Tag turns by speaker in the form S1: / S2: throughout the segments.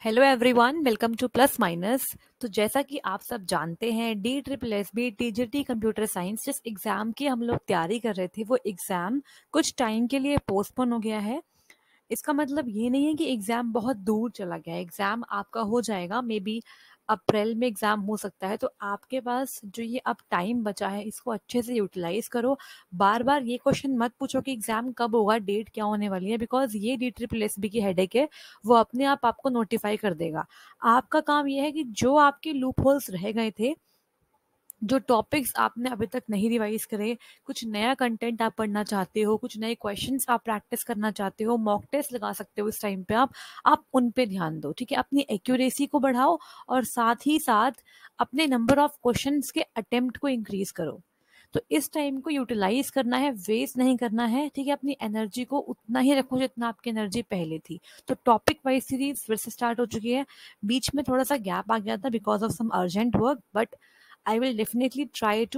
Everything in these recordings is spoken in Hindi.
S1: Hello everyone, welcome to plus minus. तो जैसा कि आप सब जानते हैं, DSSB TGT कंप्यूटर साइंस जिस एग्ज़ाम की हम लोग तैयारी कर रहे थे वो एग्ज़ाम कुछ टाइम के लिए पोस्टपोन हो गया है। इसका मतलब ये नहीं है कि एग्ज़ाम बहुत दूर चला गया है। एग्ज़ाम आपका हो जाएगा, मे बी अप्रैल में एग्ज़ाम हो सकता है। तो आपके पास जो ये अब टाइम बचा है इसको अच्छे से यूटिलाइज़ करो। बार बार ये क्वेश्चन मत पूछो कि एग्ज़ाम कब होगा, डेट क्या होने वाली है, बिकॉज ये DSSB की हेडेक है, वो अपने आप आपको नोटिफाई कर देगा। आपका काम ये है कि जो आपके लूप होल्स रह गए थे, जो टॉपिक्स आपने अभी तक नहीं रिवाइज करे, कुछ नया कंटेंट आप पढ़ना चाहते हो, कुछ नए क्वेश्चंस आप प्रैक्टिस करना चाहते हो, मॉक टेस्ट लगा सकते हो इस टाइम पे आप उन पे ध्यान दो। ठीक है, अपनी एक्यूरेसी को बढ़ाओ और साथ ही साथ अपने नंबर ऑफ क्वेश्चंस के अटेम्प्ट को इंक्रीज करो। तो इस टाइम को यूटिलाइज करना है, वेस्ट नहीं करना है। ठीक है, अपनी एनर्जी को उतना ही रखो जितना आपकी एनर्जी पहले थी। तो टॉपिक वाइज सीरीज फिर से स्टार्ट हो चुकी है। बीच में थोड़ा सा गैप आ गया था because of some urgent work, but I will definitely try to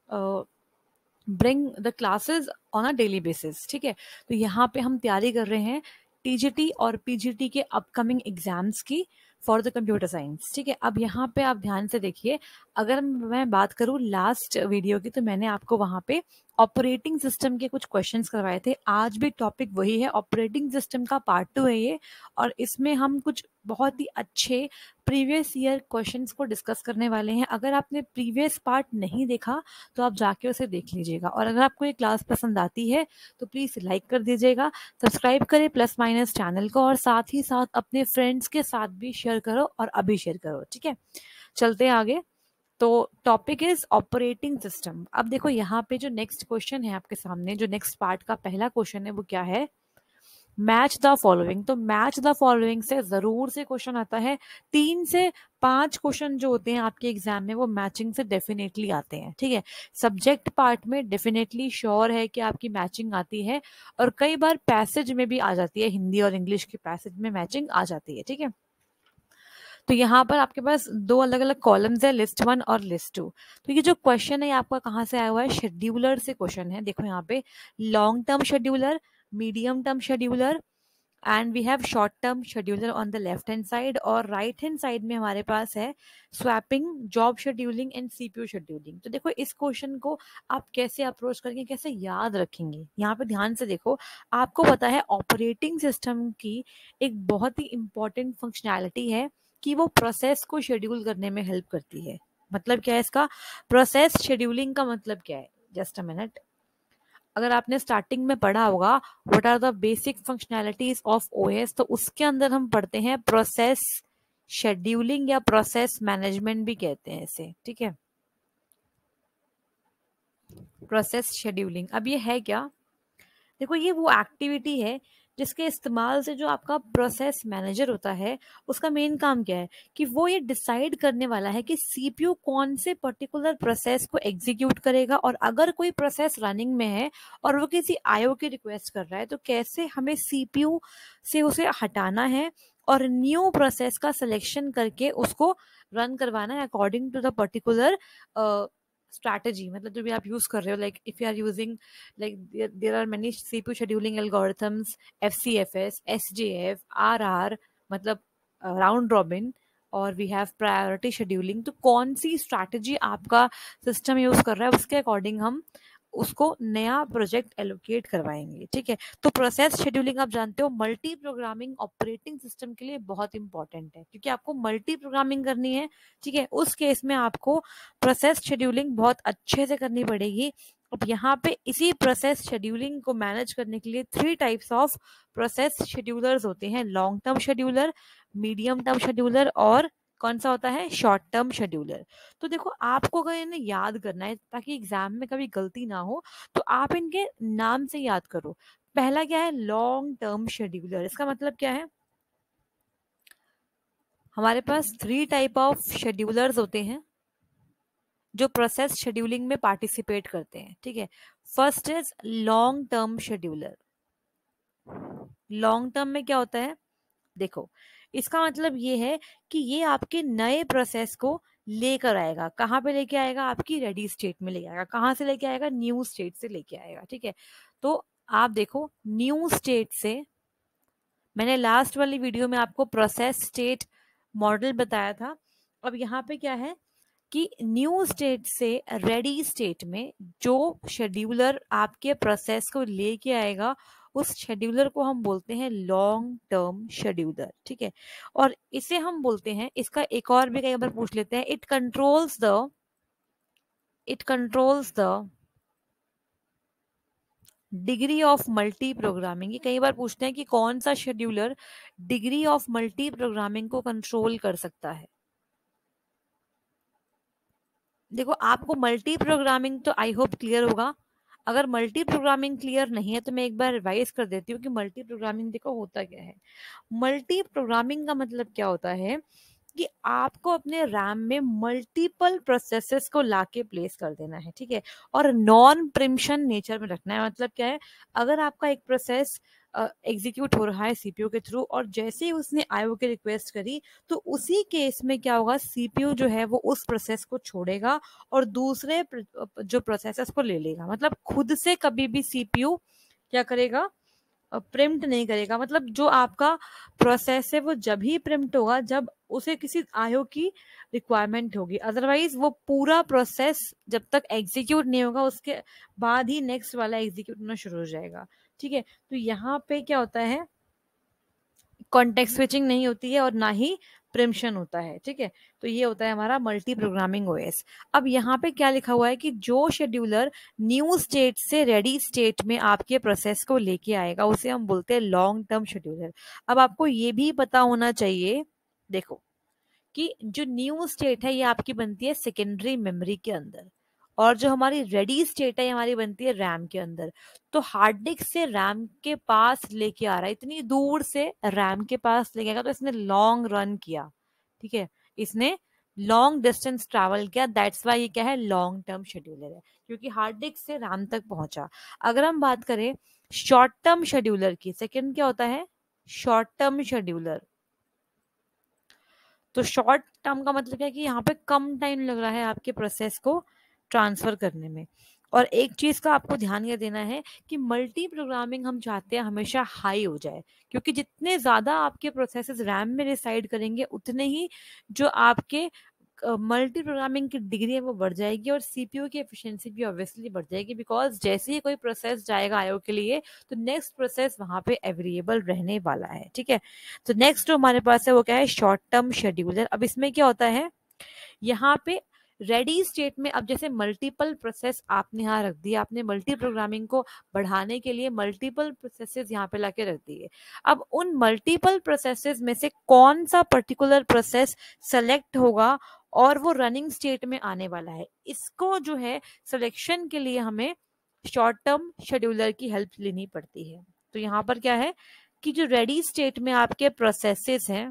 S1: bring the classes on a daily basis। ठीक है, तो यहाँ पे हम तैयारी कर रहे हैं TGT और PGT के अपकमिंग एग्जाम्स की फॉर द कंप्यूटर साइंस। ठीक है, अब यहाँ पे आप ध्यान से देखिए। अगर मैं बात करूँ लास्ट वीडियो की, तो मैंने आपको वहाँ पे ऑपरेटिंग सिस्टम के कुछ क्वेश्चंस करवाए थे। आज भी टॉपिक वही है, ऑपरेटिंग सिस्टम का पार्ट 2 है ये, और इसमें हम कुछ बहुत ही अच्छे प्रीवियस ईयर क्वेश्चंस को डिस्कस करने वाले हैं। अगर आपने प्रीवियस पार्ट नहीं देखा तो आप जाके उसे देख लीजिएगा। और अगर आपको ये क्लास पसंद आती है तो प्लीज़ लाइक कर दीजिएगा, सब्सक्राइब करें प्लस माइनस चैनल को, और साथ ही साथ अपने फ्रेंड्स के साथ भी शेयर करो, और अभी शेयर करो। ठीक है, चलते हैं आगे। तो टॉपिक इज ऑपरेटिंग सिस्टम। अब देखो यहाँ पे जो नेक्स्ट क्वेश्चन है आपके सामने, जो नेक्स्ट पार्ट का पहला क्वेश्चन है वो क्या है, मैच द फॉलोइंग। तो मैच द फॉलोइंग से जरूर से क्वेश्चन आता है। 3 से 5 क्वेश्चन जो होते हैं आपके एग्जाम में वो मैचिंग से डेफिनेटली आते हैं। ठीक है, सब्जेक्ट पार्ट में डेफिनेटली श्योर है कि आपकी मैचिंग आती है, और कई बार पैसेज में भी आ जाती है, हिंदी और इंग्लिश के पैसेज में मैचिंग आ जाती है। ठीक है, तो यहाँ पर आपके पास दो अलग अलग कॉलम्स है, लिस्ट 1 और लिस्ट 2। तो ये जो क्वेश्चन है आपका कहाँ से आया हुआ है, शेड्यूलर से क्वेश्चन है। देखो यहाँ पे long term scheduler, medium term scheduler and we have short term scheduler on the left hand side, और राइट हैंड साइड में हमारे पास है swapping, job scheduling and CPU scheduling. तो देखो इस क्वेश्चन को आप कैसे अप्रोच करेंगे, कैसे याद रखेंगे। यहाँ पे ध्यान से देखो, आपको पता है ऑपरेटिंग सिस्टम की एक बहुत ही इंपॉर्टेंट फंक्शनैलिटी है कि वो प्रोसेस को शेड्यूल करने में हेल्प करती है। मतलब क्या है इसका, प्रोसेस शेड्यूलिंग का मतलब क्या है, जस्ट अ मिनट। अगर आपने स्टार्टिंग में पढ़ा होगा what are the basic functionalities of OS, तो उसके अंदर हम पढ़ते हैं प्रोसेस शेड्यूलिंग, या प्रोसेस मैनेजमेंट भी कहते हैं इसे। ठीक है, प्रोसेस शेड्यूलिंग। अब ये है क्या, देखो ये वो एक्टिविटी है जिसके इस्तेमाल से जो आपका प्रोसेस मैनेजर होता है उसका मेन काम क्या है कि वो ये डिसाइड करने वाला है कि CPU कौन से पर्टिकुलर प्रोसेस को एग्जीक्यूट करेगा, और अगर कोई प्रोसेस रनिंग में है और वो किसी IO की रिक्वेस्ट कर रहा है तो कैसे हमें CPU से उसे हटाना है और न्यू प्रोसेस का सिलेक्शन करके उसको रन करवाना है according to the particular strategy. मतलब जो भी आप यूज कर रहे हो, like if you are using, like there are many CPU scheduling algorithms, FCFS, SJF, RR, मतलब राउंड रॉबिन, और वी हैव प्रायोरिटी शेड्यूलिंग। तो कौन सी स्ट्रैटेजी आपका सिस्टम यूज कर रहा है उसके अकॉर्डिंग हम उसको नया प्रोजेक्ट एलोकेट करवाएंगे। ठीक है, तो प्रोसेस शेड्यूलिंग आप जानते हो मल्टी प्रोग्रामिंग ऑपरेटिंग सिस्टम के लिए बहुत इंपॉर्टेंट है, क्योंकि आपको मल्टी प्रोग्रामिंग करनी है। ठीक है, उस केस में आपको प्रोसेस शेड्यूलिंग बहुत अच्छे से करनी पड़ेगी। अब यहाँ पे इसी प्रोसेस शेड्यूलिंग को मैनेज करने के लिए 3 टाइप्स ऑफ प्रोसेस शेड्यूलर्स होते हैं, long term scheduler, medium term scheduler, और कौन सा होता है, शॉर्ट टर्म शेड्यूलर। तो देखो आपको अगर इन्हें याद करना है ताकि एग्जाम में कभी गलती ना हो, तो आप इनके नाम से याद करो। पहला क्या है, लॉन्ग टर्म शेड्यूलर। इसका मतलब क्या है, हमारे पास 3 टाइप ऑफ शेड्यूलर्स होते हैं जो प्रोसेस शेड्यूलिंग में पार्टिसिपेट करते हैं। ठीक है, first is long term scheduler. Long term में क्या होता है, देखो इसका मतलब ये है कि ये आपके नए प्रोसेस को लेकर आएगा। कहाँ पे लेके आएगा, आपकी रेडी स्टेट में लेके आएगा। कहाँ से लेके आएगा, न्यू स्टेट से लेके आएगा। ठीक है, तो आप देखो न्यू स्टेट से मैंने लास्ट वाली वीडियो में आपको प्रोसेस स्टेट मॉडल बताया था। अब यहाँ पे क्या है कि न्यू स्टेट से रेडी स्टेट में जो शेड्यूलर आपके प्रोसेस को लेके आएगा उस शेड्यूलर को हम बोलते हैं लॉन्ग टर्म शेड्यूलर, ठीक है। और इसे हम बोलते हैं, इसका एक और भी कई बार पूछ लेते हैं, it controls the degree of multi programming. ये कई बार पूछते हैं कि कौन सा scheduler degree of multi programming को कंट्रोल कर सकता है। देखो, आपको मल्टी प्रोग्रामिंग तो आई होप क्लियर होगा। अगर मल्टी प्रोग्रामिंग क्लियर नहीं है तो मैं एक बार रिवाइज कर देती हूँ कि मल्टी प्रोग्रामिंग देखो होता क्या है। मल्टी प्रोग्रामिंग का मतलब क्या होता है कि आपको अपने रैम में मल्टीपल प्रोसेसेस को लाके प्लेस कर देना है, ठीक है। और नॉन प्रिम्पशन नेचर में रखना है। मतलब क्या है, अगर आपका एक प्रोसेस एग्जीक्यूट हो रहा है सीपीयू के थ्रू और जैसे ही उसने आईओ की रिक्वेस्ट करी तो उसी केस में क्या होगा, सीपीयू जो है वो उस प्रोसेस को छोड़ेगा और दूसरे जो प्रोसेसेस को ले लेगा। मतलब खुद से कभी भी सीपीयू क्या करेगा, प्रिम्प्ट नहीं करेगा। मतलब जो आपका प्रोसेस है वो जब ही प्रिम्प्ट होगा जब उसे किसी आईओ की रिक्वायरमेंट होगी, अदरवाइज वो पूरा प्रोसेस जब तक एग्जीक्यूट नहीं होगा उसके बाद ही नेक्स्ट वाला एग्जीक्यूट होना शुरू हो जाएगा, ठीक है। तो यहाँ पे क्या होता है, कॉन्टेक्स्ट स्विचिंग नहीं होती है और ना ही प्रिम्पशन होता है, ठीक है। तो ये होता है हमारा मल्टी प्रोग्रामिंग ओएस। अब यहाँ पे क्या लिखा हुआ है कि जो शेड्यूलर न्यू स्टेट से रेडी स्टेट में आपके प्रोसेस को लेके आएगा उसे हम बोलते हैं लॉन्ग टर्म शेड्यूलर। अब आपको ये भी पता होना चाहिए, देखो, कि जो न्यू स्टेट है ये आपकी बनती है सेकेंडरी मेमोरी के अंदर और जो हमारी रेडी स्टेट है हमारी बनती है रैम के अंदर। तो हार्ड डिस्क से रैम के पास लेके आ रहा है, इतनी दूर से रैम के पास लेके आएगा, तो इसने लॉन्ग रन किया, ठीक है। इसने लॉन्ग डिस्टेंस ट्रैवल किया, दैट्स वाई ये क्या है, लॉन्ग टर्म शेड्यूलर है, क्योंकि हार्ड डिस्क से रैम तक पहुंचा। अगर हम बात करें शॉर्ट टर्म शेड्यूलर की, सेकंड क्या होता है, शॉर्ट टर्म शेड्यूलर। तो शॉर्ट टर्म का मतलब क्या है कि यहाँ पे कम टाइम लग रहा है आपके प्रोसेस को ट्रांसफर करने में। और एक चीज का आपको ध्यान ये देना है कि मल्टी प्रोग्रामिंग हम चाहते हैं हमेशा हाई हो जाए, क्योंकि जितने ज्यादा आपके प्रोसेसेस रैम में रिसाइड करेंगे उतने ही जो आपके मल्टी प्रोग्रामिंग की डिग्री है वो बढ़ जाएगी और सीपीयू की एफिशिएंसी भी ऑब्वियसली बढ़ जाएगी। बिकॉज जैसे ही कोई प्रोसेस जाएगा आईओ के लिए तो नेक्स्ट प्रोसेस वहां पे अवेलेबल रहने वाला है, ठीक है। तो नेक्स्ट जो हमारे पास है वो क्या है, शॉर्ट टर्म शेड्यूलर। अब इसमें क्या होता है, यहाँ पे रेडी स्टेट में अब जैसे मल्टीपल प्रोसेस आपने यहाँ रख दिया, आपने मल्टी प्रोग्रामिंग को बढ़ाने के लिए मल्टीपल प्रोसेसेस यहाँ पे लाके रख दिए। अब उन मल्टीपल प्रोसेसेस में से कौन सा पर्टिकुलर प्रोसेस सेलेक्ट होगा और वो रनिंग स्टेट में आने वाला है, इसको जो है सिलेक्शन के लिए हमें शॉर्ट टर्म शेड्यूलर की हेल्प लेनी पड़ती है। तो यहाँ पर क्या है कि जो रेडी स्टेट में आपके प्रोसेसेस हैं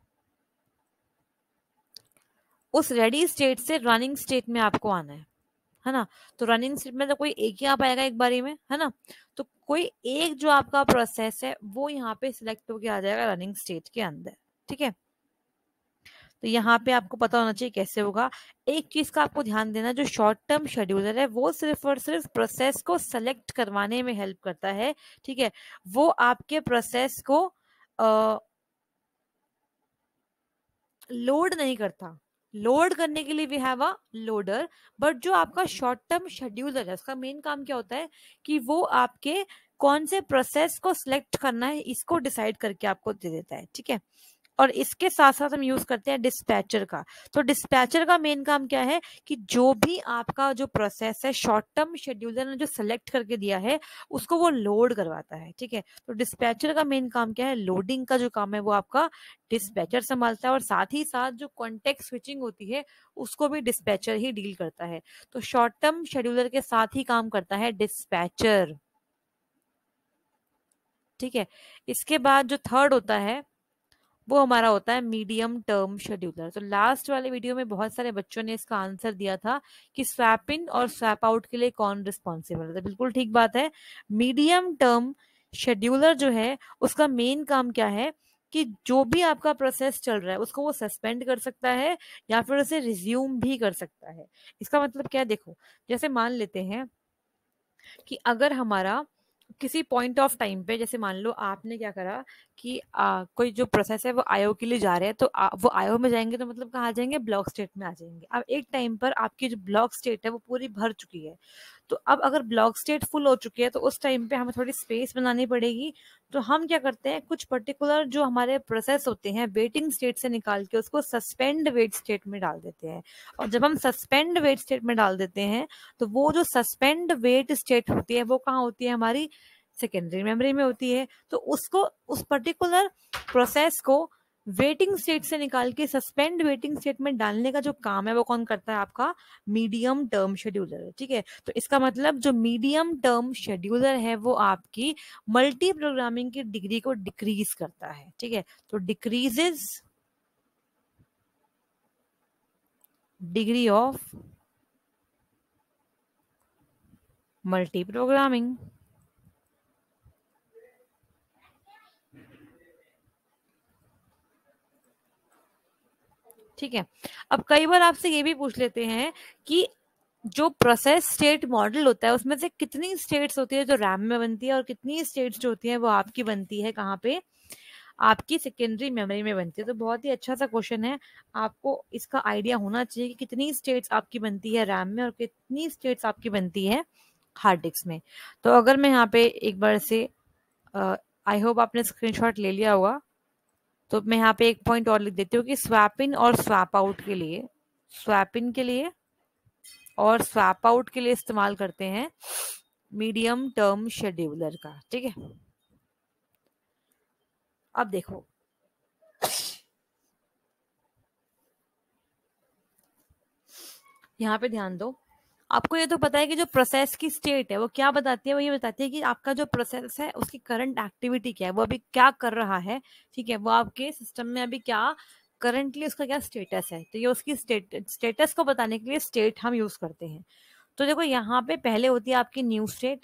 S1: उस रेडी स्टेट से रनिंग स्टेट में आपको आना है ना। तो रनिंग स्टेट में तो कोई एक ही आ पाएगा एक बारी में, है ना। तो कोई एक जो आपका प्रोसेस है वो यहाँ पे सिलेक्ट होके आ जाएगा रनिंग स्टेट के अंदर, ठीक है। तो यहाँ पे आपको पता होना चाहिए कैसे होगा। एक चीज का आपको ध्यान देना, जो शॉर्ट टर्म शेड्यूलर है वो सिर्फ और सिर्फ प्रोसेस को सेलेक्ट करवाने में हेल्प करता है, ठीक है। वो आपके प्रोसेस को लोड नहीं करता। लोड करने के लिए we have a loader, but जो आपका शॉर्ट टर्म शेड्यूलर है उसका मेन काम क्या होता है कि वो आपके कौन से प्रोसेस को सिलेक्ट करना है इसको डिसाइड करके आपको दे देता है, ठीक है। और इसके साथ साथ हम यूज करते हैं डिस्पैचर का। तो डिस्पैचर का मेन काम क्या है कि जो भी आपका जो प्रोसेस है शॉर्ट टर्म शेड्यूलर ने जो सेलेक्ट करके दिया है उसको वो लोड करवाता है, ठीक है। तो डिस्पैचर का मेन काम क्या है, लोडिंग का जो काम है वो आपका डिस्पैचर संभालता है और साथ ही साथ जो कॉन्टेक्स्ट स्विचिंग होती है उसको भी डिस्पैचर ही डील करता है। तो शॉर्ट टर्म शेड्यूलर के साथ ही काम करता है डिस्पैचर, ठीक है। इसके बाद जो थर्ड होता है वो हमारा होता है मीडियम टर्म शेड्यूलर। तो लास्ट वाले वीडियो में बहुत सारे बच्चों ने इसका आंसर दिया था कि स्वैप इन और स्वैप आउट के लिए कौन रिस्पॉन्सिबल है। बिल्कुल ठीक बात है। मीडियम टर्म शेड्यूलर जो है उसका मेन काम क्या है कि जो भी आपका प्रोसेस चल रहा है उसको वो सस्पेंड कर सकता है या फिर उसे रिज्यूम भी कर सकता है। इसका मतलब क्या है, देखो, जैसे मान लेते हैं कि अगर हमारा किसी पॉइंट ऑफ टाइम पे, जैसे मान लो आपने क्या करा कि कोई जो प्रोसेस है वो आईओ के लिए जा रहे हैं, तो वो आईओ में जाएंगे तो मतलब कहाँ जाएंगे, ब्लॉक स्टेट में आ जाएंगे। अब एक टाइम पर आपकी जो ब्लॉक स्टेट है वो पूरी भर चुकी है, तो अब अगर ब्लॉक स्टेट फुल हो चुकी है तो उस टाइम पे हमें थोड़ी स्पेस बनानी पड़ेगी। तो हम क्या करते हैं, कुछ पर्टिकुलर जो हमारे प्रोसेस होते हैं वेटिंग स्टेट से निकाल के उसको सस्पेंड वेट स्टेट में डाल देते हैं। और जब हम सस्पेंड वेट स्टेट में डाल देते हैं तो वो जो सस्पेंड वेट स्टेट होती है वो कहाँ होती है, हमारी सेकेंडरी मेमोरी में होती है। तो उसको, उस पर्टिकुलर प्रोसेस को वेटिंग स्टेट से निकाल के सस्पेंड वेटिंग स्टेट में डालने का जो काम है वो कौन करता है, आपका मीडियम टर्म शेड्यूलर। ठीक है, तो इसका मतलब जो मीडियम टर्म शेड्यूलर है वो आपकी मल्टी प्रोग्रामिंग की डिग्री को डिक्रीज करता है। ठीक है, तो decreases degree of multi programming. ठीक है, अब कई बार आपसे ये भी पूछ लेते हैं कि जो प्रोसेस स्टेट मॉडल होता है उसमें से कितनी स्टेट्स होती है जो रैम में बनती है और कितनी स्टेट्स जो होती है वो आपकी बनती है कहाँ पे, आपकी सेकेंडरी मेमोरी में बनती है। तो बहुत ही अच्छा सा क्वेश्चन है, आपको इसका आइडिया होना चाहिए कि कितनी स्टेट्स आपकी बनती है रैम में और कितनी स्टेट्स आपकी बनती है हार्ड डिस्क में। तो अगर मैं यहाँ पे एक बार से, आई होप आपने स्क्रीनशॉट ले लिया होगा, तो मैं यहाँ पे एक पॉइंट और लिख देती हूँ कि स्वैप इन और स्वैप आउट के लिए, स्वैप इन के लिए और स्वैप आउट के लिए इस्तेमाल करते हैं मीडियम टर्म शेड्यूलर का। ठीक है, अब देखो यहाँ पे ध्यान दो, आपको ये तो पता है कि जो प्रोसेस की स्टेट है वो क्या बताती है, वो ये बताती है कि आपका जो प्रोसेस है उसकी करंट एक्टिविटी क्या है, वो अभी क्या कर रहा है। ठीक है, वो आपके सिस्टम में अभी क्या करंटली उसका क्या स्टेटस है, तो ये उसकी स्टेटस को बताने के लिए स्टेट हम यूज करते हैं। तो देखो यहाँ पे पहले होती है आपकी न्यू स्टेट,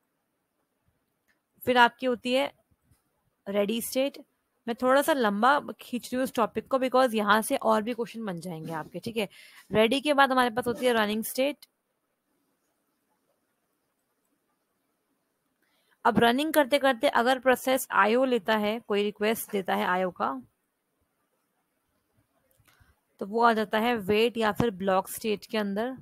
S1: फिर आपकी होती है रेडी स्टेट। मैं थोड़ा सा लंबा खींच रही हूँ इस टॉपिक को बिकॉज यहाँ से और भी क्वेश्चन बन जाएंगे आपके। ठीक है, रेडी के बाद हमारे पास होती है रनिंग स्टेट। अब रनिंग करते करते अगर प्रोसेस आईओ लेता है, कोई रिक्वेस्ट देता है आईओ का, तो वो आ जाता है वेट या फिर ब्लॉक स्टेट के अंदर।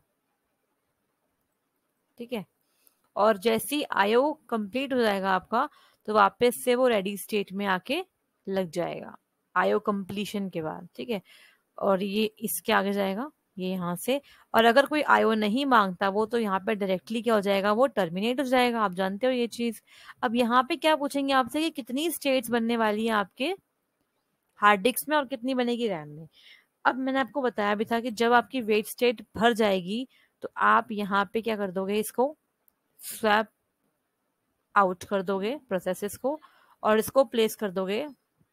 S1: ठीक है, और जैसी आईओ कंप्लीट हो जाएगा आपका तो वापस से वो रेडी स्टेट में आके लग जाएगा आईओ कंप्लीशन के बाद। ठीक है, और ये इसके आगे जाएगा, ये यहाँ से, और अगर कोई आईओ नहीं मांगता वो तो यहाँ पे डायरेक्टली क्या हो जाएगा, वो टर्मिनेट हो जाएगा। आप जानते हो ये चीज। अब यहाँ पे क्या पूछेंगे आपसे कि कितनी स्टेट्स बनने वाली है आपके हार्ड डिस्क में और कितनी बनेगी रैम में। अब मैंने आपको बताया भी था कि जब आपकी वेट स्टेट भर जाएगी तो आप यहाँ पे क्या कर दोगे, इसको स्वैप आउट कर दोगे प्रोसेसेस को और इसको प्लेस कर दोगे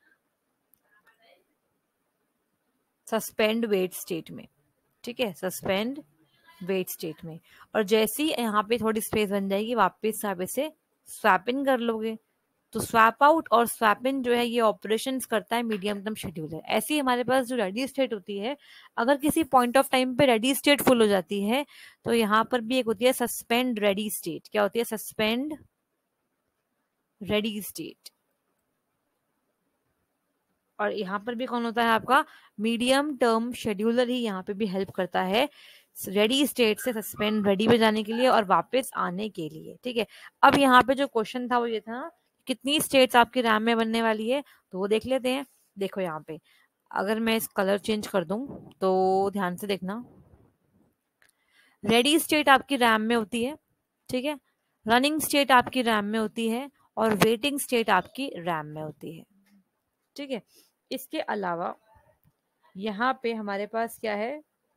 S1: सस्पेंड वेट स्टेट में। ठीक है, सस्पेंड वेट स्टेट में, और जैसे ही यहाँ पे थोड़ी स्पेस बन जाएगी वापस आप इसे स्वैप इन कर लोगे। तो स्वैप आउट और स्वैप इन जो है ये ऑपरेशंस करता है मीडियम टर्म शेड्यूलर। ऐसे ही हमारे पास जो रेडी स्टेट होती है, अगर किसी पॉइंट ऑफ टाइम पे रेडी स्टेट फुल हो जाती है तो यहाँ पर भी एक होती है सस्पेंड रेडी स्टेट। क्या होती है, सस्पेंड रेडी स्टेट। और यहाँ पर भी कौन होता है, आपका मीडियम टर्म शेड्यूलर ही यहाँ पे भी हेल्प करता है रेडी स्टेट से सस्पेंड रेडी पे जाने के लिए और वापस आने के लिए। ठीक है, अब यहाँ पे जो क्वेश्चन था वो ये था कितनी स्टेट्स आपकी रैम में बनने वाली है, तो वो देख लेते हैं। देखो यहाँ पे अगर मैं इस कलर चेंज कर दूं तो ध्यान से देखना, रेडी स्टेट आपकी रैम में होती है। ठीक है, रनिंग स्टेट आपकी रैम में होती है और वेटिंग स्टेट आपकी रैम में होती है। ठीक है, इसके अलावा यहाँ पे हमारे पास क्या है,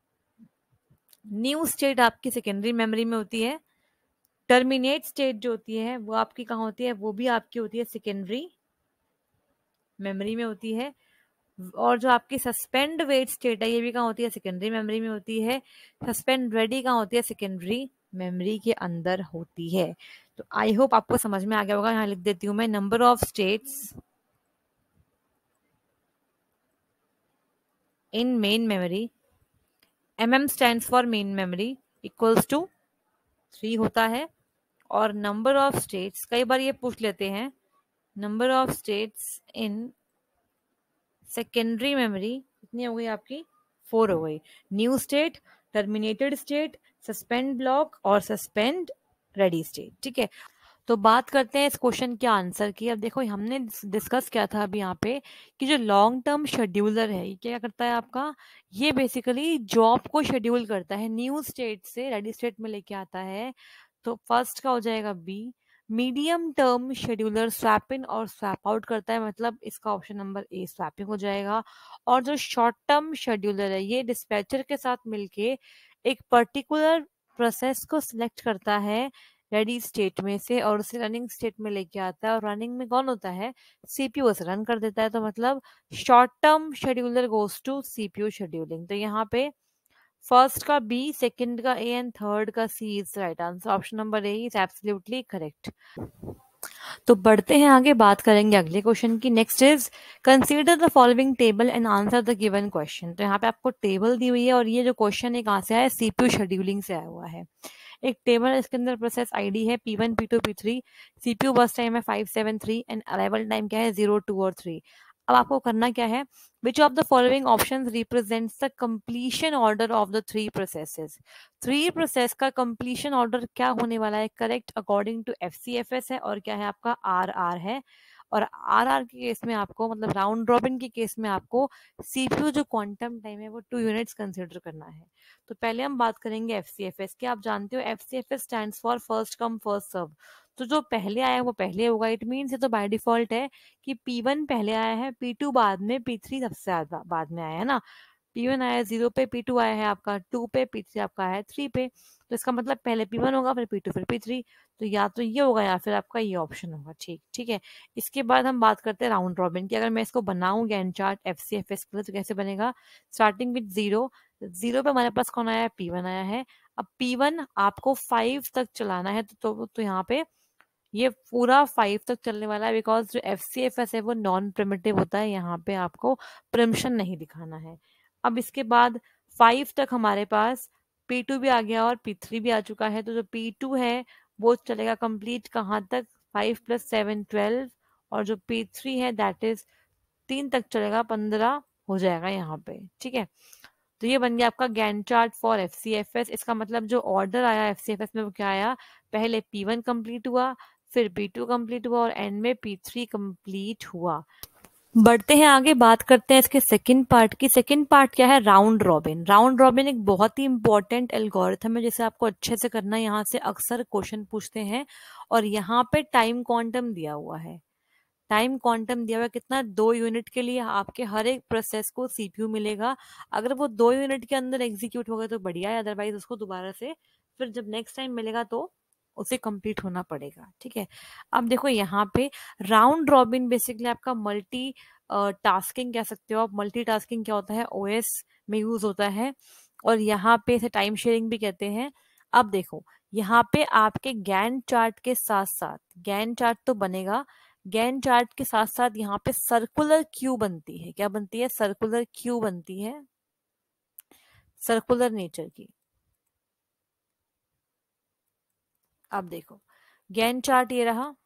S1: न्यू स्टेट आपकी सेकेंडरी मेमोरी में होती है। टर्मिनेट स्टेट जो होती है वो आपकी कहाँ होती है, वो भी आपकी होती है सेकेंडरी मेमोरी में होती है। और जो आपकी सस्पेंड वेट स्टेट है ये भी कहाँ होती है, सेकेंडरी मेमोरी में होती है। सस्पेंड रेडी कहाँ होती है, सेकेंडरी मेमोरी के अंदर होती है। तो आई होप आपको समझ में आ गया होगा। यहाँ लिख देती हूँ मैं, number of states in main memory, MM stands for main memory, equals to 3 होता है। और नंबर ऑफ स्टेट्स, कई बार ये पूछ लेते हैं, number of states in secondary memory कितनी हो गई आपकी, 4 हो गई। New state, terminated state, suspend block और सस्पेंड रेडी स्टेट। ठीक है, तो बात करते हैं इस क्वेश्चन के आंसर की। अब देखो हमने डिस्कस किया था अभी यहाँ पे कि जो लॉन्ग टर्म शेड्यूलर है ये क्या करता है आपका, ये बेसिकली जॉब को शेड्यूल करता है, न्यू स्टेट से रेडी स्टेट में लेके आता है। तो फर्स्ट का हो जाएगा B. Medium term scheduler swap in और स्वैप आउट करता है, मतलब इसका ऑप्शन नंबर ए स्वैपिंग हो जाएगा। और जो शॉर्ट टर्म शेड्यूलर है ये डिस्पैचर के साथ मिलके एक पर्टिकुलर प्रोसेस को सिलेक्ट करता है रेडी स्टेट में से और उसे रनिंग स्टेट में लेके आता है, और रनिंग में कौन होता है, सीपीयू उसे रन कर देता है। तो मतलब short term scheduler goes to CPU scheduling. तो यहाँ पे फर्स्ट का बी, सेकंड का ए एंड थर्ड का C is right answer. Option number A is absolutely correct. तो बढ़ते हैं आगे, बात करेंगे अगले क्वेश्चन की। Next is consider the following table and answer the given question. तो यहाँ पे आपको टेबल दी हुई है और ये जो क्वेश्चन है कहाँ से आया है, सीपीयू शेड्यूलिंग से आया हुआ है। एक टेबल है, इसके अंदर प्रोसेस आईडी है P1 P2 P3, सीपीयू बस टाइम है 5 7 3 एंड अराइवल टाइम क्या है 0 2 और 3। अब आपको करना क्या है, which of the following options represents the completion order of the three processes. Three process का कंप्लीशन ऑर्डर क्या होने वाला है, करेक्ट अकॉर्डिंग टू FCFS है और क्या है आपका RR है। और RR के केस में आपको, मतलब राउंड रॉबिन के केस में आपको सीपीयू जो क्वांटम टाइम है वो 2 यूनिट्स कंसिडर करना है। तो पहले हम बात करेंगे FCFS की। आप जानते हो FCFS stands for first come first serve. तो जो पहले आया वो पहले होगा, इट मीन्स ये तो बाय डिफॉल्ट है कि P1 पहले आया है, P2 बाद में, P3 सबसे ज्यादा बाद में आया है ना। P1 आया है 0 पे, P2 आया है आपका 2 पे, P3 आपका आया है 3 पे। तो इसका मतलब पहले P1 होगा, फिर P2, फिर P3। तो या तो ये होगा या फिर आपका ये ऑप्शन होगा। ठीक ठीक है। इसके बाद हम बात करते हैं राउंड रॉबिन की। अगर मैं इसको बनाऊं गैंट चार्ट FCFS के लिए तो कैसे बनेगा, स्टार्टिंग विद 0, 0 पे हमारे पास कौन आया है, P1 आया है। अब P1 आपको 5 तक चलाना है, तो यहाँ पे ये पूरा 5 तक चलने वाला है, बिकॉज जो FCFS है वो नॉन प्रिमिटिव होता है, यहाँ पे आपको प्रिमिशन नहीं दिखाना है। अब इसके बाद 5 तक हमारे पास P2 भी आ गया और P3 भी आ चुका है। तो जो P2 है वो चलेगा कंप्लीट कहाँ तक, 5 + 7 12, और जो P3 है दैट इज 3 तक चलेगा, 15 हो जाएगा यहाँ पे। ठीक है, तो ये बन गया आपका गैंट चार्ट फॉर FCFS। इसका मतलब जो ऑर्डर आया FCFS में वो क्या आया, पहले P1 कंप्लीट हुआ, फिर P2 कंप्लीट हुआ और एंड में P3 कंप्लीट हुआ। बढ़ते हैं आगे, बात करते हैं इसके सेकंड पार्ट की। सेकंड पार्ट क्या है, राउंड रॉबिन। राउंड रॉबिन एक बहुत ही इंपॉर्टेंट एल्गोरिथम है जिसे आपको अच्छे से करना है, यहाँ से अक्सर क्वेश्चन पूछते हैं। और यहाँ पे टाइम क्वांटम दिया हुआ है, टाइम क्वांटम दिया हुआ है कितना, 2 यूनिट के लिए आपके हर एक प्रोसेस को सीपीयू मिलेगा। अगर वो 2 यूनिट के अंदर एग्जीक्यूट होगा तो बढ़िया है, अदरवाइज उसको दोबारा से फिर जब नेक्स्ट टाइम मिलेगा तो उसे कंप्लीट होना पड़ेगा। ठीक है, अब देखो यहाँ पे राउंड रॉबिन बेसिकली आपका मल्टी टास्किंग कह सकते हो आप। मल्टी टास्किंग क्या होता है, OS में यूज होता है, और यहाँ पे इसे टाइम शेयरिंग भी कहते हैं। अब देखो यहाँ पे आपके गैंट चार्ट के साथ साथ, गैंट चार्ट तो बनेगा, गैंट चार्ट के साथ साथ यहाँ पे सर्कुलर क्यू बनती है। क्या बनती है, सर्कुलर क्यू बनती है, सर्कुलर नेचर की। अब देखो गैंट चार्ट ये रहा।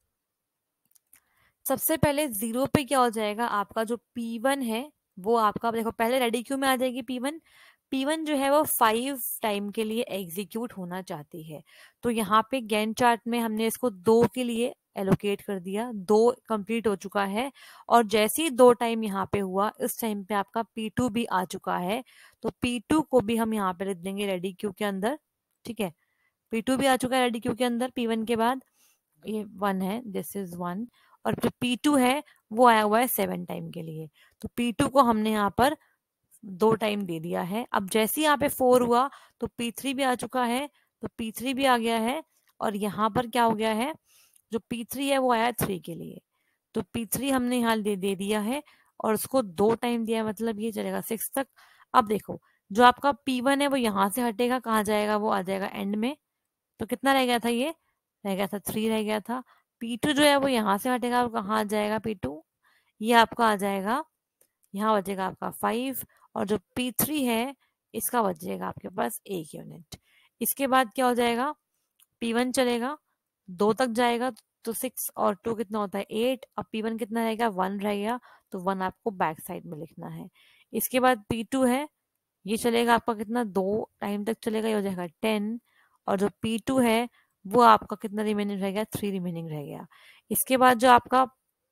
S1: सबसे पहले 0 पे क्या हो जाएगा, आपका जो P1 है वो आपका, देखो पहले रेडी क्यू में आ जाएगी P1। P1 जो है वो 5 टाइम के लिए एग्जीक्यूट होना चाहती है। तो यहाँ पे गैंट चार्ट में हमने इसको 2 के लिए एलोकेट कर दिया, 2 कंप्लीट हो चुका है। और जैसे ही 2 टाइम यहाँ पे हुआ, इस टाइम पे आपका P2 भी आ चुका है। तो P2 को भी हम यहाँ पे लिख देंगे रेडी क्यू के अंदर। ठीक है, P2 भी आ चुका है रेडी क्यू के अंदर P1 के बाद, ये 1 है, दिस इज 1। और जो P2 है वो आया हुआ है 7 टाइम के लिए। तो P2 को हमने यहाँ पर 2 टाइम दे दिया है। अब जैसे यहाँ पे 4 हुआ तो P3 भी आ चुका है, तो P3 भी आ गया है। और यहाँ पर क्या हो गया है, जो P3 है वो आया 3 के लिए, तो P3 हमने यहाँ दे दिया है और उसको 2 टाइम दिया है, मतलब ये चलेगा 6 तक। अब देखो जो आपका P1 है वो यहाँ से हटेगा, कहाँ जाएगा, वो आ जाएगा एंड में। तो कितना रह गया था, ये रह गया था 3 रह गया था। P2 जो है वो यहाँ से हटेगा, वो कहाँ आ जाएगा P2, ये आपका आ जाएगा, यहाँ बचेगा आपका 5। और जो P3 है इसका बचेगा आपके पास 1 यूनिट। इसके बाद क्या हो जाएगा, P1 चलेगा, 2 तक जाएगा तो 6 और 2 कितना होता है 8। अब P1 कितना रहेगा 1 रहेगा, तो 1 आपको बैक साइड में लिखना है। इसके बाद P2 है, ये चलेगा आपका कितना 2 टाइम तक चलेगा, ये हो जाएगा 10। और जो P2 है वो आपका कितना रिमेनिंग रह गया 3 रिमेनिंग रह गया। इसके बाद जो आपका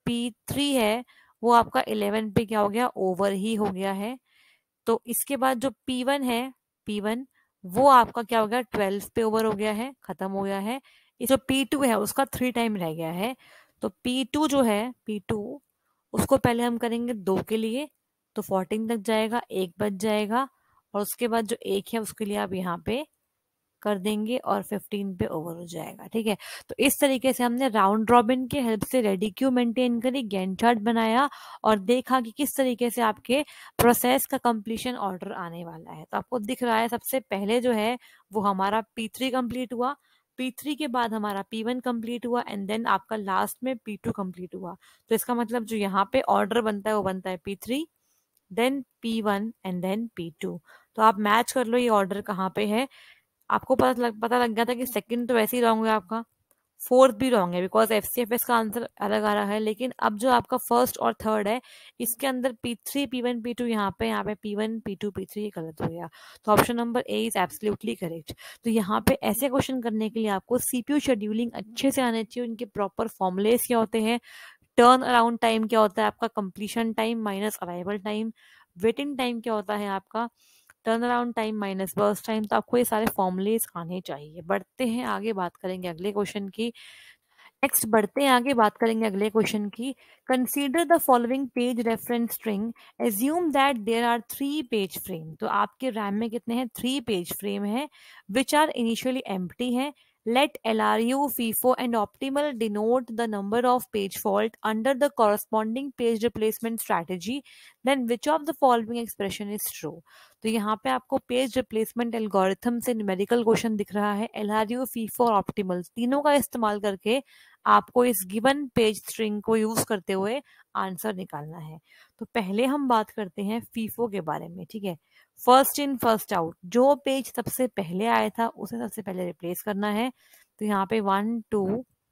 S1: P3 है वो आपका 11 पे क्या हो गया ओवर ही हो गया है। तो इसके बाद जो P1 है, P1 वो आपका क्या हो गया 12 पे ओवर हो गया है, खत्म हो गया है। ये जो P2 है उसका 3 टाइम रह गया है। तो P2 जो है P2 उसको पहले हम करेंगे 2 के लिए, तो 14 तक जाएगा, 1 बच जाएगा। और उसके बाद जो 1 है उसके लिए आप यहाँ पे कर देंगे और 15 पे ओवर हो जाएगा। ठीक है, तो इस तरीके से हमने राउंड रॉबिन के हेल्प से रेडी क्यू मेंटेन करी, गैंट चार्ट बनाया और देखा कि किस तरीके से आपके प्रोसेस का कंप्लीशन ऑर्डर आने वाला है। तो आपको दिख रहा है सबसे पहले जो है वो हमारा P3 कंप्लीट हुआ, P3 के बाद हमारा P1 कंप्लीट हुआ एंड देन आपका लास्ट में P2 कंप्लीट हुआ। तो इसका मतलब जो यहाँ पे ऑर्डर बनता है वो बनता है P3 then P1 and then P2। तो आप मैच कर लो ये ऑर्डर कहाँ पे है। आपको पता लग गया था कि सेकंड तो वैसे ही रॉन्ग है आपका, फोर्थ भी रॉन्ग है बिकॉज FCFS का आंसर अलग आ रहा है। लेकिन अब जो आपका फर्स्ट और थर्ड है इसके अंदर P3 P1 P2 यहाँ पे P1 P2 P3 ये गलत हो गया। तो option number A is absolutely correct. तो यहाँ पे ऐसे क्वेश्चन करने के लिए आपको CPU शेड्यूलिंग अच्छे से आने चाहिए, उनके प्रॉपर फॉर्मुलेस क्या होते हैं, टर्न अराउंड टाइम क्या होता है आपका, completion time minus arrival time, waiting time क्या होता है आपका, turn around time minus burst time. तो आपको ये सारे फॉर्मुलेस आने चाहिए। बढ़ते हैं आगे, बात करेंगे अगले क्वेश्चन की। नेक्स्ट बढ़ते हैं आगे, बात करेंगे अगले क्वेश्चन की। Consider the following page reference string, assume that there are 3 page frame. तो आपके रैम में कितने हैं 3 पेज फ्रेम है विच आर इनिशियली एम्प्टी है। Let LRU, FIFO and optimal denote the number of page fault under the corresponding page replacement strategy. Then which of the following expression is true? तो यहाँ पे आपको पेज रिप्लेसमेंट एल्गोरिथम से न्यूमेरिकल क्वेश्चन दिख रहा है। LRU, FIFO और ऑप्टिमल तीनों का इस्तेमाल करके आपको इस गिवन पेज स्ट्रिंग को यूज करते हुए आंसर निकालना है। तो पहले हम बात करते हैं फीफो के बारे में। ठीक है, फर्स्ट इन फर्स्ट आउट, जो पेज सबसे पहले आया था उसे सबसे पहले रिप्लेस करना है। तो यहाँ पे 1 2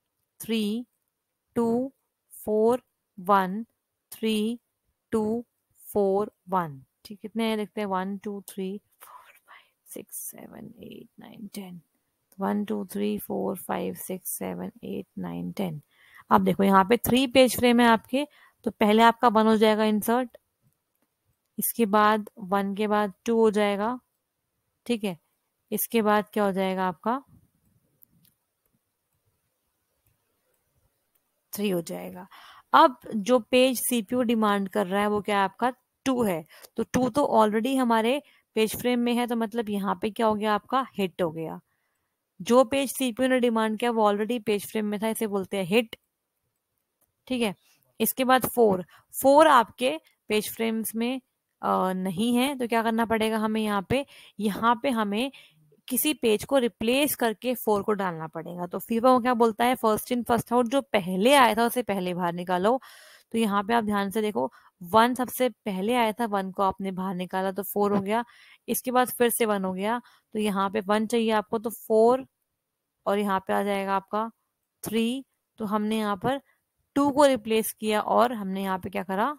S1: 3 2 4 1 3 2 4 1। ठीक, कितने हैं देखते हैं 1 2 3 4 5 6 7 8 9 10। 1 2 3 4 5 6 7 8 9 10। अब देखो यहाँ पे 3 पेज फ्रेम है आपके, तो पहले आपका 1 हो जाएगा इंसर्ट, इसके बाद 1 के बाद 2 हो जाएगा। ठीक है, इसके बाद क्या हो जाएगा आपका 3 हो जाएगा। अब जो पेज CPU डिमांड कर रहा है वो क्या है आपका 2 है। तो 2 तो ऑलरेडी हमारे पेज फ्रेम में है, तो मतलब यहाँ पे क्या हो गया आपका हिट हो गया। जो पेज CPU ने डिमांड किया वो ऑलरेडी पेज फ्रेम में था, इसे बोलते हैं हिट। ठीक है, इसके बाद 4 आपके पेज फ्रेम्स में नहीं है, तो क्या करना पड़ेगा हमें यहाँ पे हमें किसी पेज को रिप्लेस करके 4 को डालना पड़ेगा। तो फिर वो क्या बोलता है फर्स्ट इन फर्स्ट आउट, जो पहले आया था उसे पहले बाहर निकालो। तो यहाँ पे आप ध्यान से देखो 1 सबसे पहले आया था, 1 को आपने बाहर निकाला तो 4 हो गया। इसके बाद फिर से 1 हो गया, तो यहाँ पे 1 चाहिए आपको, तो 4 और यहाँ पे आ जाएगा आपका 3। तो हमने यहाँ पर 2 को रिप्लेस किया और हमने यहाँ पे क्या करा,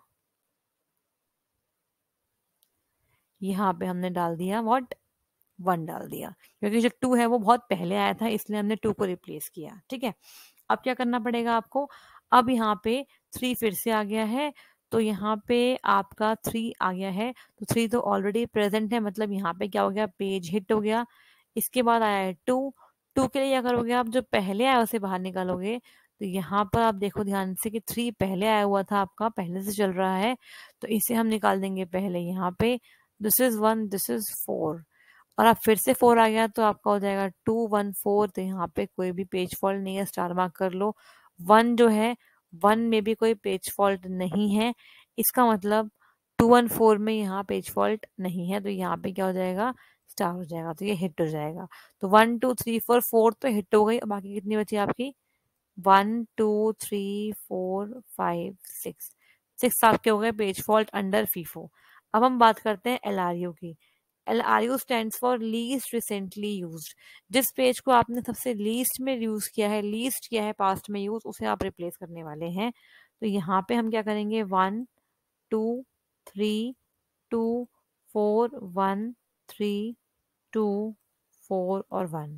S1: यहाँ पे हमने डाल दिया व्हाट 1 डाल दिया, क्योंकि जो 2 है वो बहुत पहले आया था इसलिए हमने 2 को रिप्लेस किया। ठीक है, अब क्या करना पड़ेगा आपको, अब यहाँ पे 3 फिर से आ गया है, तो यहाँ पे आपका 3 आ गया है, तो 3 तो ऑलरेडी प्रेजेंट है, मतलब यहाँ पे क्या हो गया पेज हिट हो गया। इसके बाद आया है 2 के लिए क्या करोगे आप, जो पहले आया उसे बाहर निकालोगे। तो यहाँ पर आप देखो ध्यान से कि 3 पहले आया हुआ था आपका, पहले से चल रहा है, तो इसे हम निकाल देंगे पहले यहाँ पे। दिस इज 1 दिस इज 4 और अब फिर से 4 आ गया, तो आपका हो जाएगा 2 1 4। तो यहाँ पे कोई भी पेज फॉल्ट नहीं है, स्टार मार्क कर लो। 1 जो है 1 में भी कोई पेज फॉल्ट नहीं है, इसका मतलब 2 1 4 में यहाँ पेज फॉल्ट नहीं है, तो यहाँ पे क्या हो जाएगा स्टार हो जाएगा, तो ये हिट हो जाएगा। तो 1 2 3 4 4 तो हिट हो गई, बाकी कितनी बची आपकी 1 2 3 4 5 6 आपके हो गए पेज फॉल्ट अंडर फीफो। अब हम बात करते हैं LRU की। LRU stands for least recently used. जिस पेज को आपने सबसे लीस्ट में यूज किया है, लीस्ट किया है पास्ट में यूज, उसे आप रिप्लेस करने वाले हैं। तो यहाँ पे हम क्या करेंगे, 1 2 3 2 4 1 3 2 4 और 1।